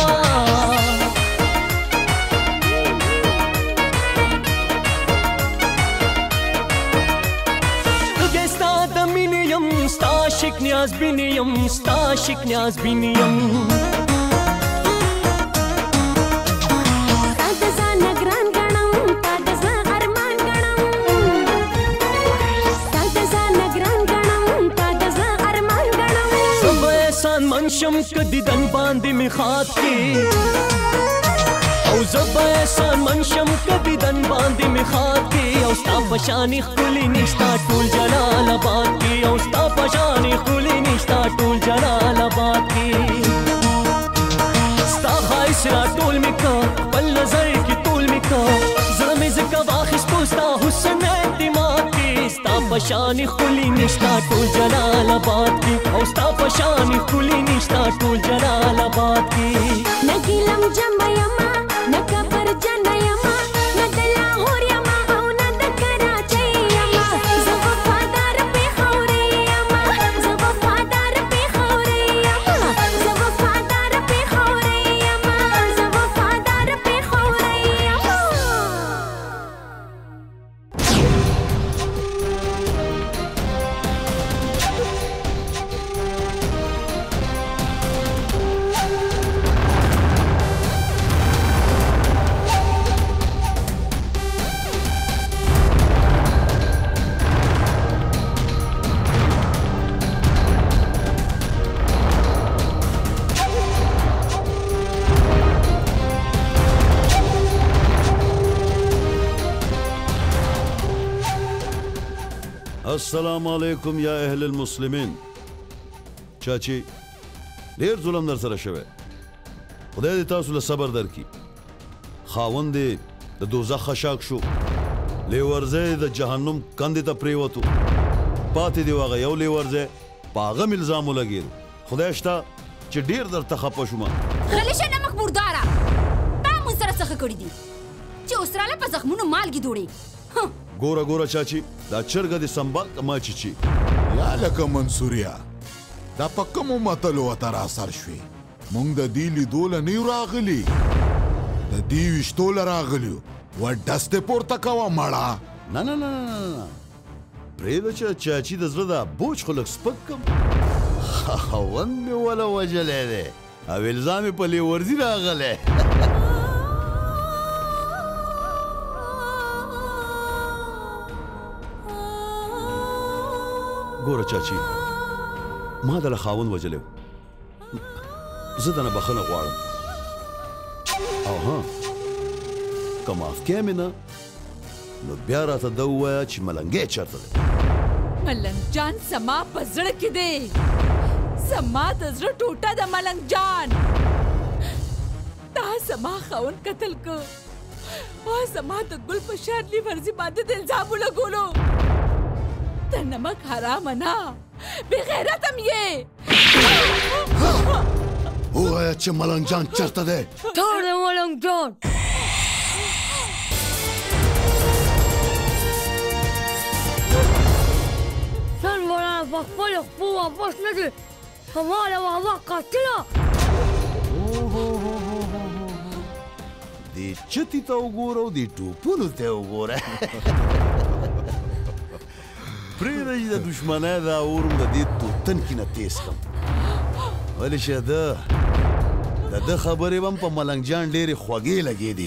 لږه ستا د مینې یم ستا عاشق نیاز بینې یم ستا عاشق نیاز بینې یم. منشم کدی دن باندې می خاط کې او زبا احسان منشم کدی دن باندې می خاط کې او ستا پشان خولي نشتا ټول جلال آباد کې او ستا پشان خولي نشتا ټول جلال آباد کې. اسرا ټول میکا بل نظر کی ټول میکا زړه مې زکه واخیس پوستا حسن اعتماد کی ستا پشان خلی نشتا ټول جلال آباد کی او ستا پشان خلی نشتا ټول جلال آباد کی نګیلم جمع یما نکا پر جن یما ندلا هور یما او ند کراچي یما زه وفادار په خوري یما زه وفادار په خوري یما زه وفادار په خوري یما زه وفادار په خوري یما السلام علیکم یا اهل المسلمین. چاچی ډیر ظلم در سره شوی، خدای دې تاسو له صبر درکړي. خاوند دې د دوزخ خشاک شو، لیورځی د جهنم کندې ته پریوتو، پاتې دی هغه یو لیورځی په هغه م الزام ولګېدو. خدای شته چې ډیر درته خفه شوم. غلی شه نمک مرداره، تا مونږ سره څه ښه کړي دي چې اوسراله په زخمونو مالګې دوړې. ګوره ګوره چاچی دا چرګه دې سنبال کما چیچی یا لکه منصوریا دا په کومو متلو ته را اثر شوې. موږ د دې لیدو له نه یو راغلي، د دې ویشتو له راغلي و ډستې پورته کوه مړه. نه نه نه نه نه پرېږده چې چاچي د زړه دا بوج خو لږ سپک کم. خاوند مې وله وجلی دی او الزام یې په لیورځي راغلی. ګوره چاچی ما دله خاوند وجلی و، زه دنه بخښنه غواړم. او ها که معاف کې مې نه نو بیا راته ده ووایه چې ملنګی چېرته دی. ملنګ جان زما په زړه کې دی، زما د زړه ټوټه د ملنګ جان. تا زما خاوند قتل که او زما د ګل په شان لیورځي باندې د الزام ولګولو. د نمک حرام نه بې غیرتم یې. ووایه چې ملنګ جان چېرته دی. ټول د ملنګ جان سن مولانا په خپلو خپو واپس نه دی، هماله وهوه قاتله. دې چتي ته وګوره او دې ټوپونو ته وګوره. پرېږده چې د دشمنۍ دا اور م د دې توتنکي نه تیز کړم. ولې چې ده د ده خبرې به م په ملنګ جان ډېرې خوږې لګېدې.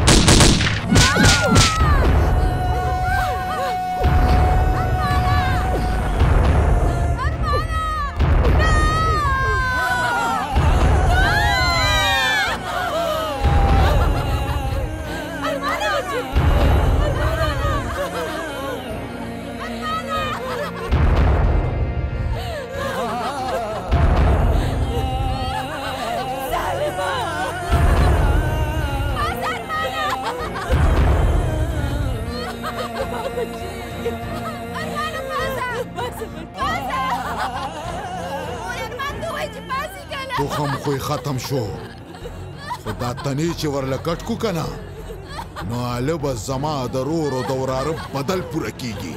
تخم خوی ختم شو، خو دا تنې چې ورله کټ کو که نه نو هله به زما د رور او د وراره بدل پوره کېږي.